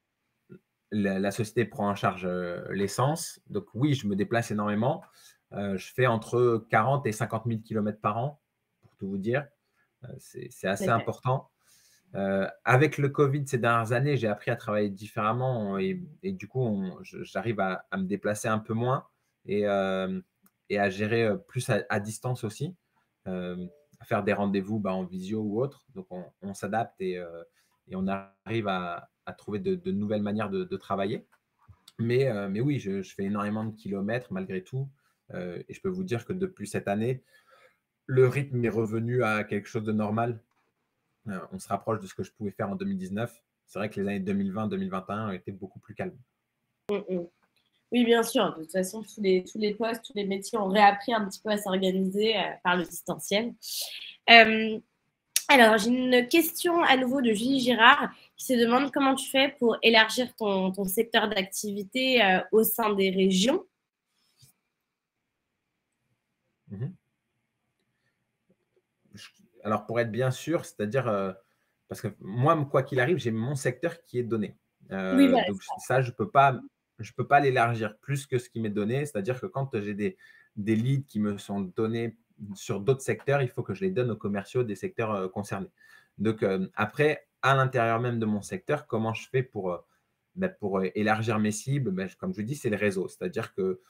la société prend en charge l'essence. Donc, oui, je me déplace énormément. Je fais entre 40 et 50 000 kilomètres par an, pour tout vous dire. C'est assez important. Avec le Covid ces dernières années, j'ai appris à travailler différemment et du coup, j'arrive à me déplacer un peu moins et, euh, et à gérer plus à distance aussi, à faire des rendez-vous en visio ou autre. Donc, on s'adapte et on arrive à trouver de nouvelles manières de travailler. Mais oui, je fais énormément de kilomètres malgré tout. Et je peux vous dire que depuis cette année, le rythme est revenu à quelque chose de normal. On se rapproche de ce que je pouvais faire en 2019. C'est vrai que les années 2020-2021 étaient beaucoup plus calmes. Mm, mm. Oui, bien sûr. De toute façon, tous les postes, tous les métiers ont réappris un petit peu à s'organiser par le distanciel. Euh, Alors, j'ai une question à nouveau de Julie Girard qui se demande comment tu fais pour élargir ton secteur d'activité au sein des régions. Mhm. Alors, pour être bien sûr, c'est-à-dire, parce que moi, quoi qu'il arrive, j'ai mon secteur qui est donné. Oui, voilà. Donc, ça, je peux pas l'élargir plus que ce qui m'est donné. C'est-à-dire que quand j'ai des leads qui me sont donnés sur d'autres secteurs, il faut que je les donne aux commerciaux des secteurs concernés. Donc, après, à l'intérieur même de mon secteur, comment je fais pour élargir mes cibles? Comme je vous dis, c'est le réseau. C'est-à-dire que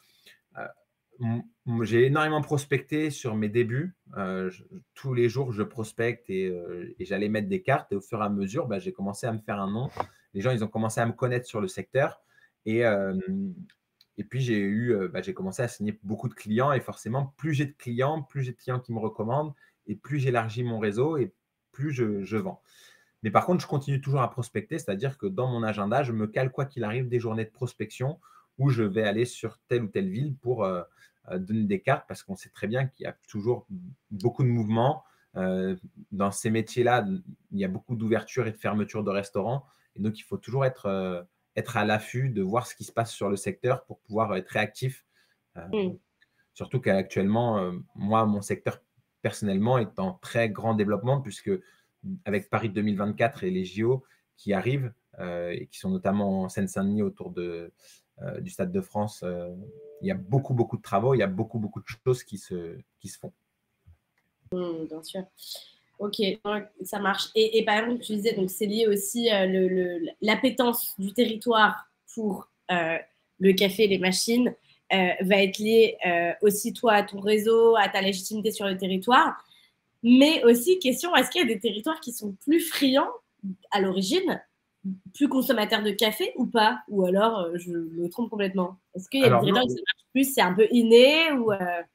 j'ai énormément prospecté sur mes débuts. Tous les jours, je prospecte et j'allais mettre des cartes. Et au fur et à mesure, j'ai commencé à me faire un nom. Les gens, ils ont commencé à me connaître sur le secteur. Et, euh, et puis, j'ai commencé à signer beaucoup de clients. Et forcément, plus j'ai de clients, plus j'ai de clients qui me recommandent. Et plus j'élargis mon réseau et plus je vends. Mais par contre, je continue toujours à prospecter. C'est-à-dire que dans mon agenda, je me cale quoi qu'il arrive des journées de prospection où je vais aller sur telle ou telle ville pour donner des cartes parce qu'on sait très bien qu'il y a toujours beaucoup de mouvements. Dans ces métiers-là, il y a beaucoup d'ouvertures et de fermetures de restaurants. Et donc, il faut toujours être à l'affût de voir ce qui se passe sur le secteur pour pouvoir être réactif. Euh, Mm. Surtout qu'actuellement, moi, mon secteur personnellement est en très grand développement puisque avec Paris 2024 et les JO qui arrivent et qui sont notamment en Seine-Saint-Denis autour du Stade de France, il y a beaucoup, beaucoup de travaux, il y a beaucoup, beaucoup de choses qui se font. Bien sûr. Ok, ouais, ça marche. Et par exemple, tu disais, donc c'est lié aussi l'appétence du territoire pour le café, les machines, va être liée aussi toi à ton réseau, à ta légitimité sur le territoire. Mais aussi, question, est-ce qu'il y a des territoires qui sont plus friands à l'origine, plus consommateurs de café ou pas? Ou alors, je me trompe complètement. Est-ce qu'il y a des Alors, territoires où ça marche plus, c'est un peu inné ou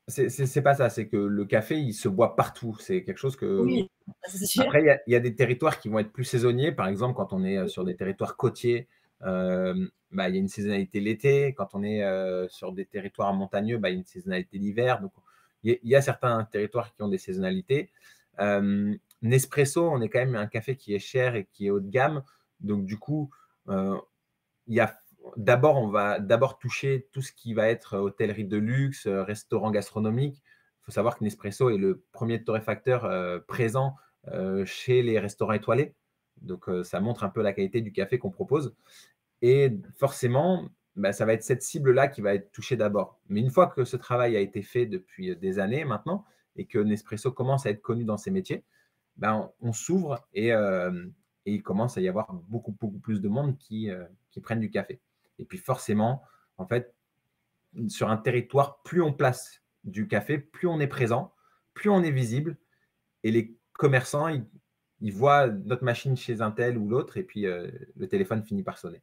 C'est pas ça, c'est que le café, il se boit partout. C'est quelque chose que… Oui, c'est sûr. Après, il y a des territoires qui vont être plus saisonniers. Par exemple, quand on est sur des territoires côtiers, bah, il y a une saisonnalité l'été. Quand on est sur des territoires montagneux, bah, il y a une saisonnalité l'hiver. Donc, il y a certains territoires qui ont des saisonnalités. Nespresso, on est quand même un café qui est cher et qui est haut de gamme. Donc, du coup, il y a d'abord, on va d'abord toucher tout ce qui va être hôtellerie de luxe, restaurant gastronomique. Il faut savoir que Nespresso est le premier torréfacteur présent chez les restaurants étoilés. Donc, ça montre un peu la qualité du café qu'on propose. Et forcément, bah, ça va être cette cible-là qui va être touchée d'abord. Mais une fois que ce travail a été fait depuis des années maintenant et que Nespresso commence à être connu dans ses métiers, ben, on s'ouvre et il commence à y avoir beaucoup, beaucoup plus de monde qui prennent du café. Et puis forcément, en fait, sur un territoire, plus on place du café, plus on est présent, plus on est visible. Et les commerçants, ils voient notre machine chez un tel ou l'autre, et puis le téléphone finit par sonner.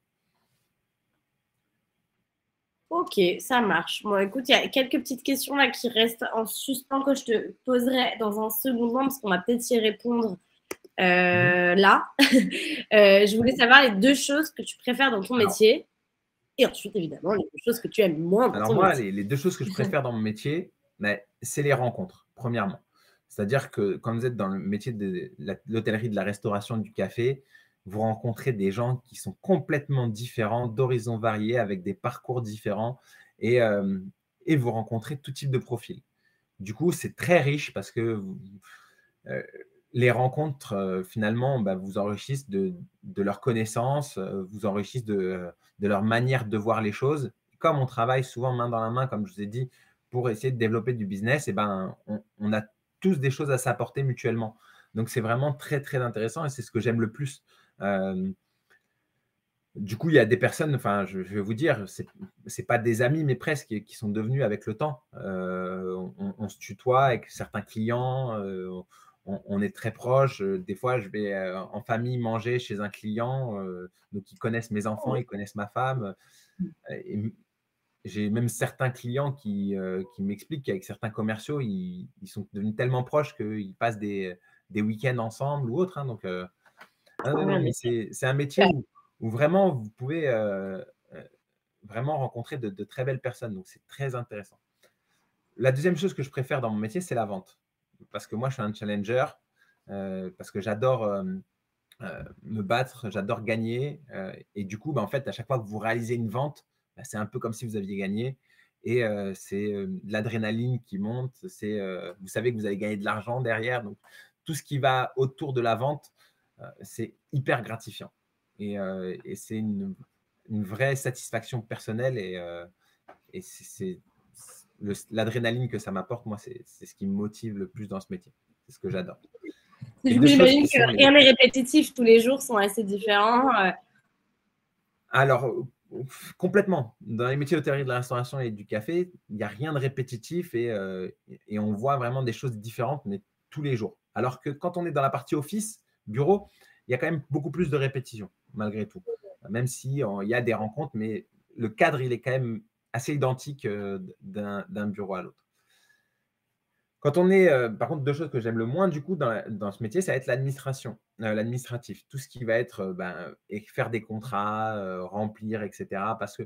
Ok, ça marche. Bon, écoute, il y a quelques petites questions là qui restent en suspens que je te poserai dans un second temps parce qu'on va peut-être y répondre là. Je voulais savoir les deux choses que tu préfères dans ton métier et ensuite, évidemment, les deux choses que tu aimes moins dans Alors ton moi, métier. les deux choses que je préfère dans mon métier, c'est les rencontres, premièrement. C'est-à-dire que quand vous êtes dans le métier de l'hôtellerie, de la restauration, du café, vous rencontrez des gens qui sont complètement différents, d'horizons variés, avec des parcours différents, et, euh, et vous rencontrez tout type de profil. Du coup, c'est très riche parce que euh, les rencontres, finalement, bah, vous enrichissent de leurs connaissances, vous enrichissent de leur manière de voir les choses. Comme on travaille souvent main dans la main, comme je vous ai dit, pour essayer de développer du business, et ben, on a tous des choses à s'apporter mutuellement. Donc, c'est vraiment très, très intéressant et c'est ce que j'aime le plus. Euh, du coup, il y a des personnes, enfin, je vais vous dire, c'est pas des amis, mais presque, qui sont devenus avec le temps. On se tutoie avec certains clients, on est très proches. Des fois, je vais en famille manger chez un client, donc ils connaissent mes enfants, ils connaissent ma femme. Et j'ai même certains clients qui m'expliquent qu'avec certains commerciaux, ils sont devenus tellement proches qu'ils passent des week-ends ensemble ou autre, hein. Donc, ah non, non, Ouais, mais mais c'est un métier où vraiment vous pouvez vraiment rencontrer de très belles personnes. Donc, c'est très intéressant. La deuxième chose que je préfère dans mon métier, c'est la vente. Parce que moi, je suis un challenger, parce que j'adore me battre, j'adore gagner. Et du coup, bah, en fait, à chaque fois que vous réalisez une vente, bah, c'est un peu comme si vous aviez gagné. Et c'est de l'adrénaline qui monte. Vous savez que vous allez gagner de l'argent derrière. Donc, tout ce qui va autour de la vente, c'est hyper gratifiant. Et c'est une vraie satisfaction personnelle. Et c'est l'adrénaline que ça m'apporte, moi, c'est ce qui me motive le plus dans ce métier. C'est ce que j'adore. Les du coup, deux choses j'imagine qui que sont rien n'est répétitif. Tous les jours sont assez différents. Alors, complètement. Dans les métiers d'hôtellerie, de la restauration et du café, il n'y a rien de répétitif et on voit vraiment des choses différentes, mais tous les jours. Alors que quand on est dans la partie office, bureau, il y a quand même beaucoup plus de répétitions, malgré tout. Même si il y a des rencontres, mais le cadre, il est quand même assez identique d'un bureau à l'autre. Quand on est, par contre, deux choses que j'aime le moins du coup dans ce métier, ça va être l'administration, l'administratif. Tout ce qui va être faire des contrats, remplir, etc. Parce que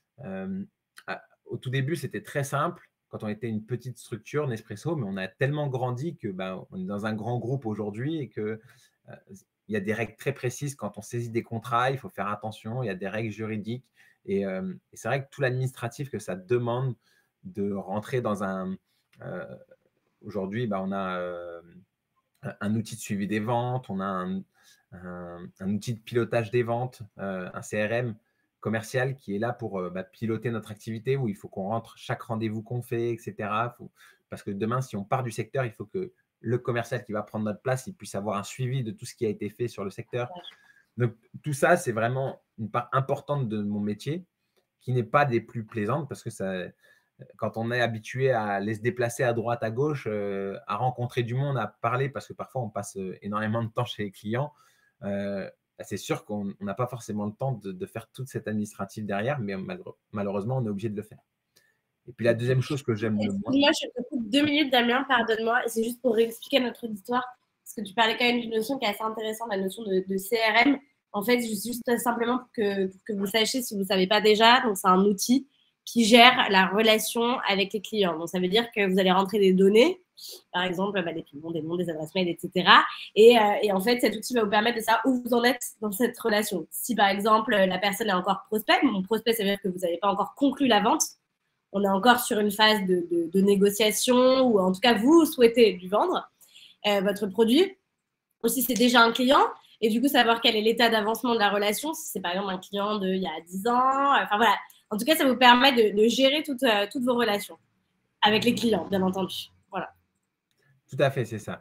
au tout début, c'était très simple quand on était une petite structure, Nespresso, mais on a tellement grandi que on est dans un grand groupe aujourd'hui et que il y a des règles très précises quand on saisit des contrats, il faut faire attention, il y a des règles juridiques. Et c'est vrai que tout l'administratif que ça demande de rentrer dans un… aujourd'hui, on a un outil de suivi des ventes, on a un outil de pilotage des ventes, un CRM commercial qui est là pour piloter notre activité, où il faut qu'on rentre chaque rendez-vous qu'on fait, etc. Parce que demain, si on part du secteur, il faut que le commercial qui va prendre notre place, il puisse avoir un suivi de tout ce qui a été fait sur le secteur. Donc, tout ça, c'est vraiment une part importante de mon métier qui n'est pas des plus plaisantes parce que quand on est habitué à aller se déplacer à droite, à gauche, à rencontrer du monde, à parler, parce que parfois on passe énormément de temps chez les clients, c'est sûr qu'on n'a pas forcément le temps de faire toute cette administrative derrière, mais malheureusement, on est obligé de le faire. Et puis la deuxième chose que j'aime le moins… Excuse-moi, je te 2 minutes, Damien, pardonne-moi. C'est juste pour réexpliquer notre histoire. Parce que tu parlais quand même d'une notion qui est assez intéressante, la notion de CRM. En fait, juste simplement pour que vous sachiez si vous ne savez pas déjà. Donc, c'est un outil qui gère la relation avec les clients. Donc, ça veut dire que vous allez rentrer des données, par exemple, des noms, des adresses mail, etc. Et en fait, cet outil va vous permettre de savoir où vous en êtes dans cette relation. Si, par exemple, la personne est encore prospect, mon prospect, ça veut dire que vous n'avez pas encore conclu la vente. On est encore sur une phase de négociation ou en tout cas, vous souhaitez lui vendre votre produit. Aussi, c'est déjà un client. Et du coup, savoir quel est l'état d'avancement de la relation, si c'est par exemple un client d'il y a 10 ans. Enfin voilà. En tout cas, ça vous permet de gérer toutes vos relations avec les clients, bien entendu. Voilà. Tout à fait, c'est ça.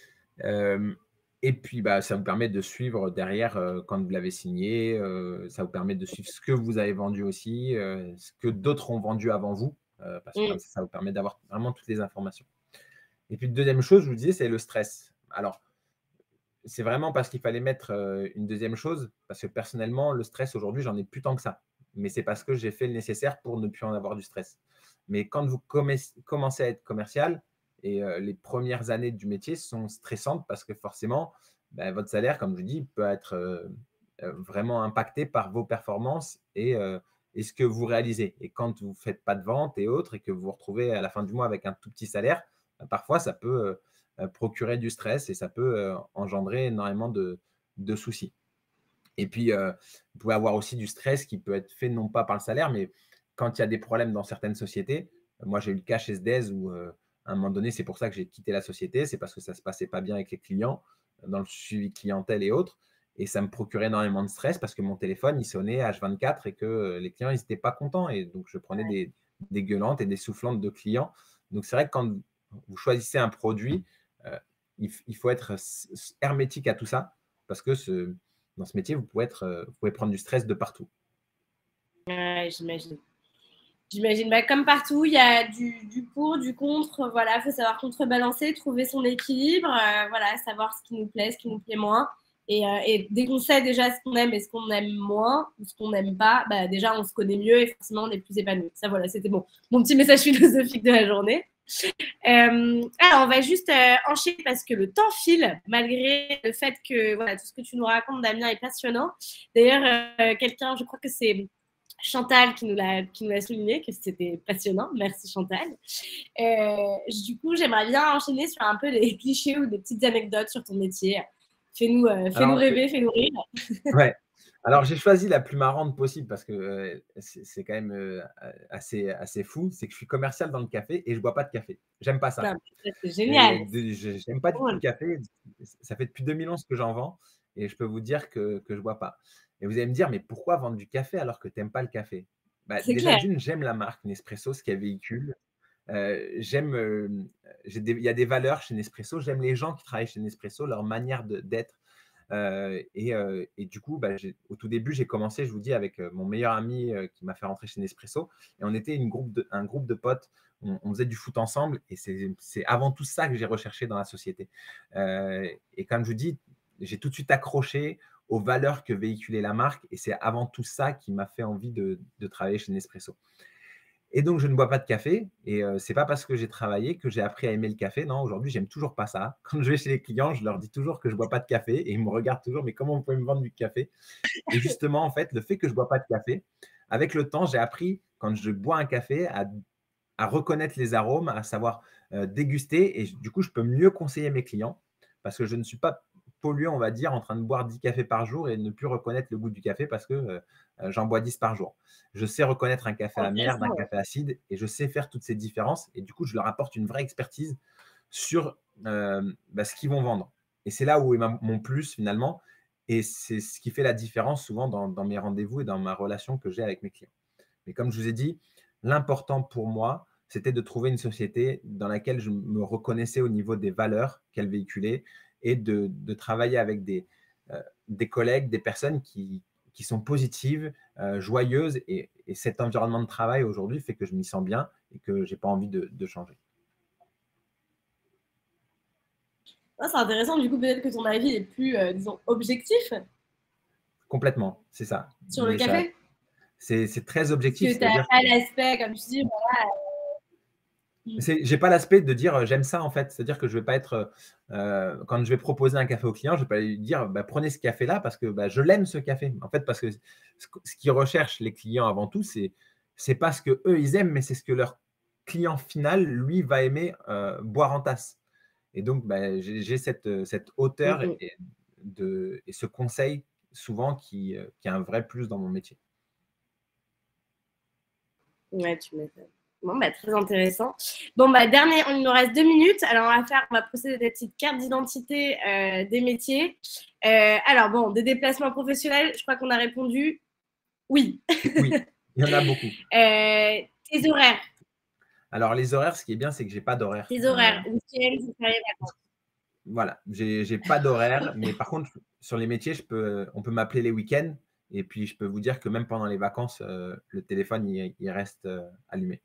Et puis, ça vous permet de suivre derrière quand vous l'avez signé. Ça vous permet de suivre ce que vous avez vendu aussi, ce que d'autres ont vendu avant vous, parce que comme ça vous permet d'avoir vraiment toutes les informations. Et puis, deuxième chose, je vous disais, c'est le stress. Alors, c'est vraiment parce qu'il fallait mettre une deuxième chose, parce que personnellement, le stress aujourd'hui, j'en ai plus tant que ça. Mais c'est parce que j'ai fait le nécessaire pour ne plus en avoir du stress. Mais quand vous commencez à être commercial, et les premières années du métier sont stressantes parce que forcément, votre salaire, comme je dis, peut être vraiment impacté par vos performances et ce que vous réalisez. Et quand vous ne faites pas de vente et autres, et que vous vous retrouvez à la fin du mois avec un tout petit salaire, parfois ça peut procurer du stress et ça peut engendrer énormément de soucis. Et puis, vous pouvez avoir aussi du stress qui peut être fait non pas par le salaire, mais quand il y a des problèmes dans certaines sociétés. Moi, j'ai eu le cas chez SDS où, à un moment donné, c'est pour ça que j'ai quitté la société. C'est parce que ça ne se passait pas bien avec les clients, dans le suivi clientèle et autres. Et ça me procurait énormément de stress parce que mon téléphone, il sonnait H24 et que les clients, ils n'étaient pas contents. Et donc, je prenais des gueulantes et des soufflantes de clients. Donc, c'est vrai que quand vous choisissez un produit, il faut être hermétique à tout ça parce que dans ce métier, vous pouvez prendre du stress de partout. Ouais, j'imagine. J'imagine, comme partout, il y a du pour, du contre. Voilà, il faut savoir contrebalancer, trouver son équilibre, voilà, savoir ce qui nous plaît, ce qui nous plaît moins. Et dès qu'on sait déjà ce qu'on aime et ce qu'on aime moins ou ce qu'on n'aime pas, déjà on se connaît mieux et forcément on est plus épanoui. Ça, voilà, c'était mon petit message philosophique de la journée. Alors, on va juste enchaîner parce que le temps file, malgré le fait que voilà, tout ce que tu nous racontes, Damien, est passionnant. D'ailleurs, quelqu'un, je crois que c'est Chantal qui nous l'a souligné, que c'était passionnant. Merci Chantal. Du coup, j'aimerais bien enchaîner sur un peu des clichés ou des petites anecdotes sur ton métier. Fais-nous rêver, fais-nous rire. Ouais. Alors, j'ai choisi la plus marrante possible parce que c'est quand même assez fou. C'est que je suis commercial dans le café et je ne bois pas de café. J'aime pas ça. C'est génial. Je n'aime pas du tout le café. Ça fait depuis 2011 que j'en vends et je peux vous dire que je ne bois pas. Et vous allez me dire, mais pourquoi vendre du café alors que tu n'aimes pas le café? Déjà, d'une, j'aime la marque Nespresso, ce qu'elle véhicule. Il y a des valeurs chez Nespresso. J'aime les gens qui travaillent chez Nespresso, leur manière d'être. Et du coup, au tout début, j'ai commencé, je vous dis, avec mon meilleur ami qui m'a fait rentrer chez Nespresso. Et on était un groupe de potes. On faisait du foot ensemble. Et c'est avant tout ça que j'ai recherché dans la société. Et comme je vous dis, j'ai tout de suite accroché aux valeurs que véhiculait la marque. Et c'est avant tout ça qui m'a fait envie de travailler chez Nespresso. Et donc, je ne bois pas de café. Et ce n'est pas parce que j'ai travaillé que j'ai appris à aimer le café. Non, aujourd'hui, j'aime toujours pas ça. Quand je vais chez les clients, je leur dis toujours que je ne bois pas de café. Et ils me regardent toujours, mais comment vous pouvez me vendre du café? Et justement, en fait, le fait que je ne bois pas de café, avec le temps, j'ai appris, quand je bois un café, à reconnaître les arômes, à savoir déguster. Et du coup, je peux mieux conseiller mes clients parce que je ne suis pas pollué, on va dire, en train de boire 10 cafés par jour et ne plus reconnaître le goût du café parce que j'en bois 10 par jour. Je sais reconnaître un café amer d'un café acide et je sais faire toutes ces différences. Et du coup, je leur apporte une vraie expertise sur ce qu'ils vont vendre. Et c'est là où est mon plus finalement. Et c'est ce qui fait la différence souvent dans mes rendez-vous et dans ma relation que j'ai avec mes clients. Mais comme je vous ai dit, l'important pour moi, c'était de trouver une société dans laquelle je me reconnaissais au niveau des valeurs qu'elle véhiculait et de travailler avec des collègues, des personnes qui sont positives, joyeuses. Et cet environnement de travail aujourd'hui fait que je m'y sens bien et que je n'ai pas envie de changer. C'est intéressant, du coup, peut-être que ton avis est plus, disons, objectif. Complètement, c'est ça. Sur le café. C'est très objectif. Parce que tu n'as pas l'aspect, comme tu dis, voilà. J'ai pas l'aspect de dire j'aime ça en fait. C'est-à-dire que je vais pas être quand je vais proposer un café au client, je vais pas lui dire bah, prenez ce café-là parce que bah, je l'aime ce café. En fait, parce que ce qu'ils recherchent les clients avant tout, c'est pas ce que eux ils aiment, mais c'est ce que leur client final lui va aimer boire en tasse. Et donc bah, j'ai cette hauteur Mm, et ce conseil souvent qui a un vrai plus dans mon métier. Ouais, tu m'étonnes. Bon, bah, très intéressant. Bon, bah, dernier, il nous reste 2 minutes. Alors, on va procéder à des petites cartes d'identité des métiers. Alors, bon, des déplacements professionnels, je crois qu'on a répondu oui. Oui, il y en a beaucoup. Tes horaires, Alors les horaires, ce qui est bien, c'est que j'ai pas d'horaire. week-end, fériés, vacances. Voilà, j'ai pas d'horaire, mais par contre, sur les métiers, on peut m'appeler les week-ends et puis je peux vous dire que même pendant les vacances, le téléphone, il reste allumé.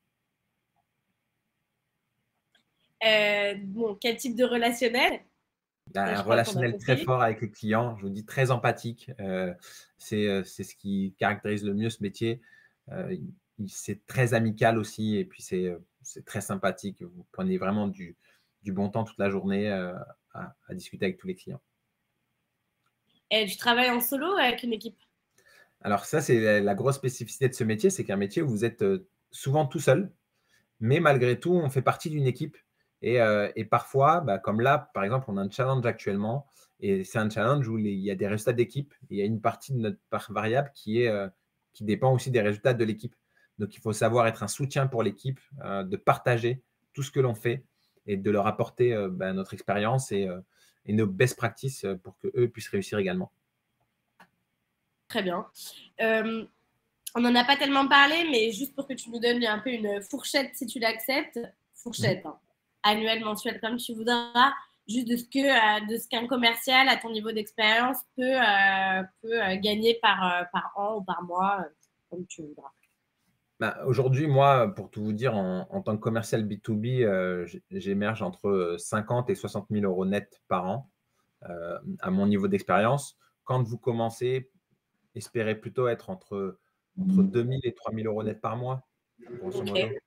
Bon, quel type de relationnel? Il y a Ça, un je crois qu'on a relationnel très compris. fort avec les clients, je vous dis très empathique. C'est ce qui caractérise le mieux ce métier. C'est très amical aussi et puis c'est très sympathique. Vous prenez vraiment du bon temps toute la journée à discuter avec tous les clients. Et tu travailles en solo avec une équipe? Alors ça, c'est la grosse spécificité de ce métier, c'est qu'un métier où vous êtes souvent tout seul, mais malgré tout, on fait partie d'une équipe. Et parfois, bah, comme là, par exemple, on a un challenge actuellement, et c'est un challenge où il y a des résultats d'équipe, et il y a une partie de notre part variable qui dépend aussi des résultats de l'équipe. Donc, il faut savoir être un soutien pour l'équipe, de partager tout ce que l'on fait et de leur apporter bah, notre expérience et nos best practices pour qu'eux puissent réussir également. Très bien. On n'en a pas tellement parlé, mais juste pour que tu nous donnes un peu une fourchette, si tu l'acceptes, Mhm. fourchette, hein, annuelle, mensuelle, comme tu voudras, juste de ce qu'un commercial à ton niveau d'expérience peut gagner par an ou par mois, comme tu voudras. Bah, aujourd'hui, moi, pour tout vous dire, en tant que commercial B2B, j'émerge entre 50 et 60 000 euros net par an à mon niveau d'expérience. Quand vous commencez, espérez plutôt être entre 2 000 et 3 000 euros net par mois, grosso Ok, modo.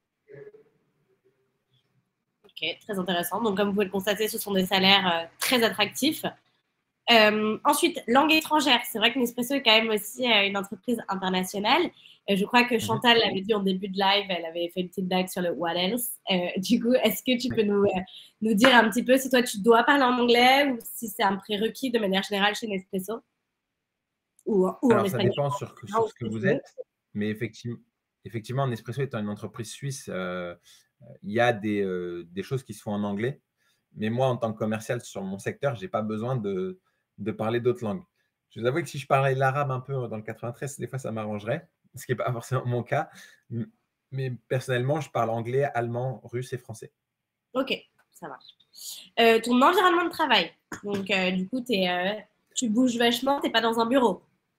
ok, très intéressant. Donc, comme vous pouvez le constater, ce sont des salaires très attractifs. Ensuite, langue étrangère. C'est vrai que Nespresso est quand même aussi une entreprise internationale. Je crois que Mhm. Chantal l'avait dit en début de live, elle avait fait une petite blague sur le what else. Du coup, est-ce que tu peux nous dire un petit peu si toi tu dois parler en anglais ou si c'est un prérequis de manière générale chez Nespresso ou en Alors, ça espagnol, dépend hein, sur ou ce que ce que vous tu veux. êtes, mais effectivement, Nespresso étant une entreprise suisse, il y a des choses qui se font en anglais. Mais moi, en tant que commercial sur mon secteur, je n'ai pas besoin de parler d'autres langues. Je vous avoue que si je parlais l'arabe un peu dans le 93, des fois, ça m'arrangerait, ce qui n'est pas forcément mon cas. Mais personnellement, je parle anglais, allemand, russe et français. Ok, ça marche. Ton environnement de travail. Donc, du coup, tu bouges vachement, tu n'es pas dans un bureau.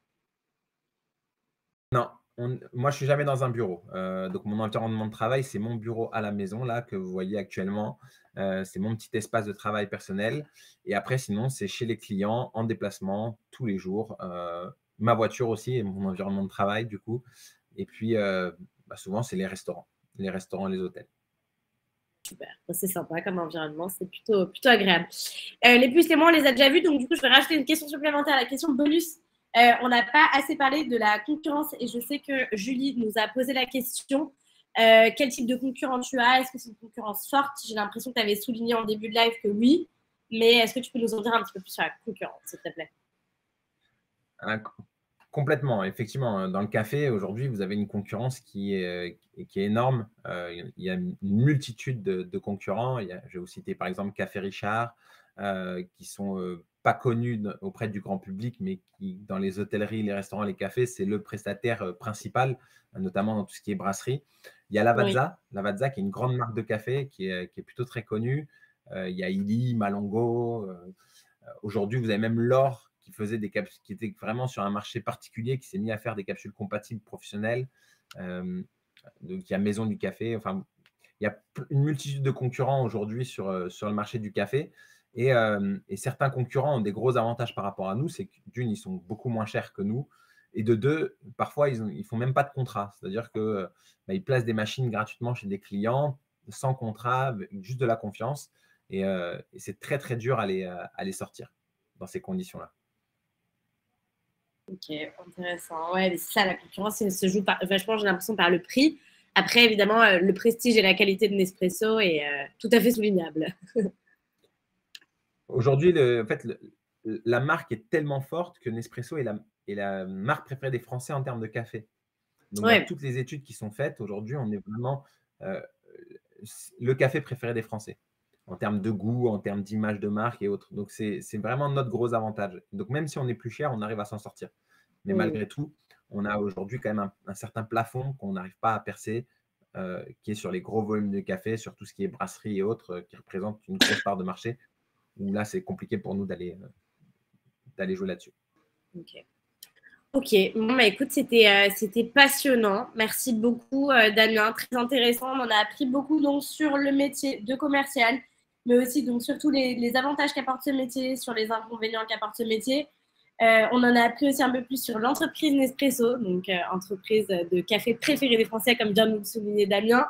Non, moi, je suis jamais dans un bureau. Donc, mon environnement de travail, c'est mon bureau à la maison, là, que vous voyez actuellement. C'est mon petit espace de travail personnel. Et après, sinon, c'est chez les clients, en déplacement, tous les jours. Ma voiture aussi et mon environnement de travail, du coup. Et puis, bah, souvent, c'est les restaurants, les hôtels. Super, c'est sympa comme environnement, c'est plutôt agréable. Les plus et moins, on les a déjà vus, donc du coup, je vais rajouter une question supplémentaire, la question bonus. On n'a pas assez parlé de la concurrence et je sais que Julie nous a posé la question. Quel type de concurrent tu as? Est-ce que c'est une concurrence forte? J'ai l'impression que tu avais souligné en début de live que oui, mais est-ce que tu peux nous en dire un petit peu plus sur la concurrence, s'il te plaît? Ah, complètement. Effectivement, dans le café, aujourd'hui, vous avez une concurrence qui est énorme. Il y a une multitude de concurrents. Je vais vous citer par exemple Café Richard, qui sont pas connus auprès du grand public, mais qui, dans les hôtelleries, les restaurants, les cafés, c'est le prestataire principal, notamment dans tout ce qui est brasserie. Il y a Oui, Lavazza qui est une grande marque de café qui est plutôt très connue. Il y a Illy, Malongo. Aujourd'hui, vous avez même L'Or qui faisait des capsules, qui était vraiment sur un marché particulier, qui s'est mis à faire des capsules compatibles professionnelles. Donc, il y a Maison du Café. Enfin, il y a une multitude de concurrents aujourd'hui sur le marché du café. Et certains concurrents ont des gros avantages par rapport à nous. C'est que d'une, ils sont beaucoup moins chers que nous. Et de deux, parfois, ils font même pas de contrat. C'est-à-dire que bah, ils placent des machines gratuitement chez des clients. sans contrat, juste de la confiance. Et c'est très, très dur à les sortir dans ces conditions-là. Ok, intéressant. Ouais, mais c'est ça, la concurrence, elle se joue vachement, j'ai l'impression, par le prix. Après, évidemment, le prestige et la qualité de Nespresso est tout à fait soulignable. Aujourd'hui, en fait, la marque est tellement forte que Nespresso est la marque préférée des Français en termes de café. Donc, dans Ouais. toutes les études qui sont faites, aujourd'hui, on est vraiment le café préféré des Français en termes de goût, en termes d'image de marque et autres. Donc, c'est vraiment notre gros avantage. Donc, même si on est plus cher, on arrive à s'en sortir. Mais malgré tout, on a aujourd'hui quand même un certain plafond qu'on n'arrive pas à percer, qui est sur les gros volumes de café, sur tout ce qui est brasserie et autres, qui représente une grosse part de marché, où là, c'est compliqué pour nous d'aller jouer là-dessus. Ok. Ok, bon, bah, écoute, c'était passionnant. Merci beaucoup, Damien. Très intéressant. On en a appris beaucoup donc, sur le métier de commercial, mais aussi donc, sur tous les avantages qu'apporte ce métier, sur les inconvénients qu'apporte ce métier. On en a appris aussi un peu plus sur l'entreprise Nespresso, donc entreprise de café préférée des Français, comme vient de nous souligner Damien.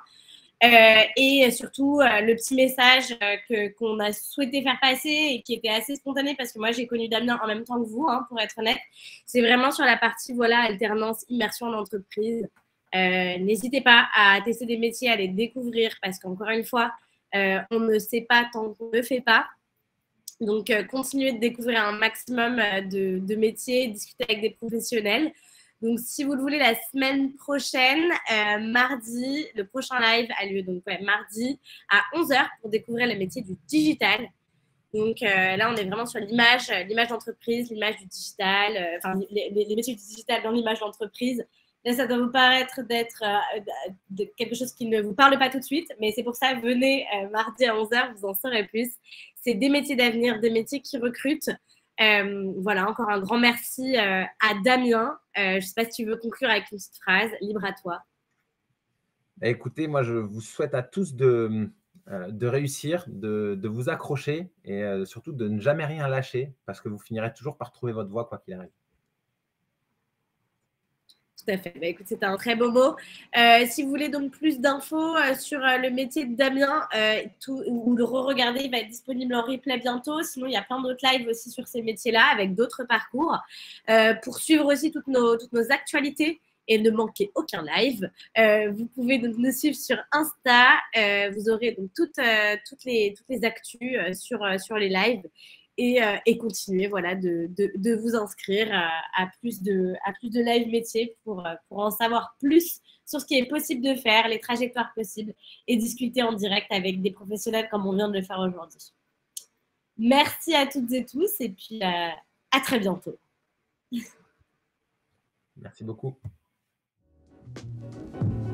Et surtout, le petit message qu'on a souhaité faire passer et qui était assez spontané parce que moi, j'ai connu Damien en même temps que vous, hein, pour être honnête. C'est vraiment sur la partie voilà, alternance, immersion en entreprise. N'hésitez pas à tester des métiers, à les découvrir parce qu'encore une fois, on ne sait pas tant qu'on ne fait pas. Donc, continuez de découvrir un maximum de métiers, discuter avec des professionnels. Donc, si vous le voulez, la semaine prochaine, mardi, le prochain live a lieu donc mardi à 11h pour découvrir les métiers du digital. Donc là, on est vraiment sur l'image d'entreprise, l'image du digital, enfin les métiers du digital dans l'image d'entreprise. Là, ça doit vous paraître d'être quelque chose qui ne vous parle pas tout de suite, mais c'est pour ça, venez mardi à 11h, vous en saurez plus. C'est des métiers d'avenir, des métiers qui recrutent. Voilà, encore un grand merci à Damien. Je ne sais pas si tu veux conclure avec une petite phrase, libre à toi. Écoutez, moi, je vous souhaite à tous de réussir, de vous accrocher et surtout de ne jamais rien lâcher parce que vous finirez toujours par trouver votre voie quoi qu'il arrive. Tout à fait. Bah, écoute, c'était un très beau mot. Si vous voulez donc plus d'infos sur le métier de Damien ou le re-regarder, il va être disponible en replay bientôt. Sinon, il y a plein d'autres lives aussi sur ces métiers-là avec d'autres parcours. Pour suivre aussi toutes nos actualités et ne manquer aucun live, vous pouvez donc nous suivre sur Insta. Vous aurez donc toutes les actus sur les lives. Et continuer voilà, de vous inscrire à plus de live métiers pour en savoir plus sur ce qui est possible de faire, les trajectoires possibles et discuter en direct avec des professionnels comme on vient de le faire aujourd'hui. Merci à toutes et tous et puis à très bientôt. Merci beaucoup.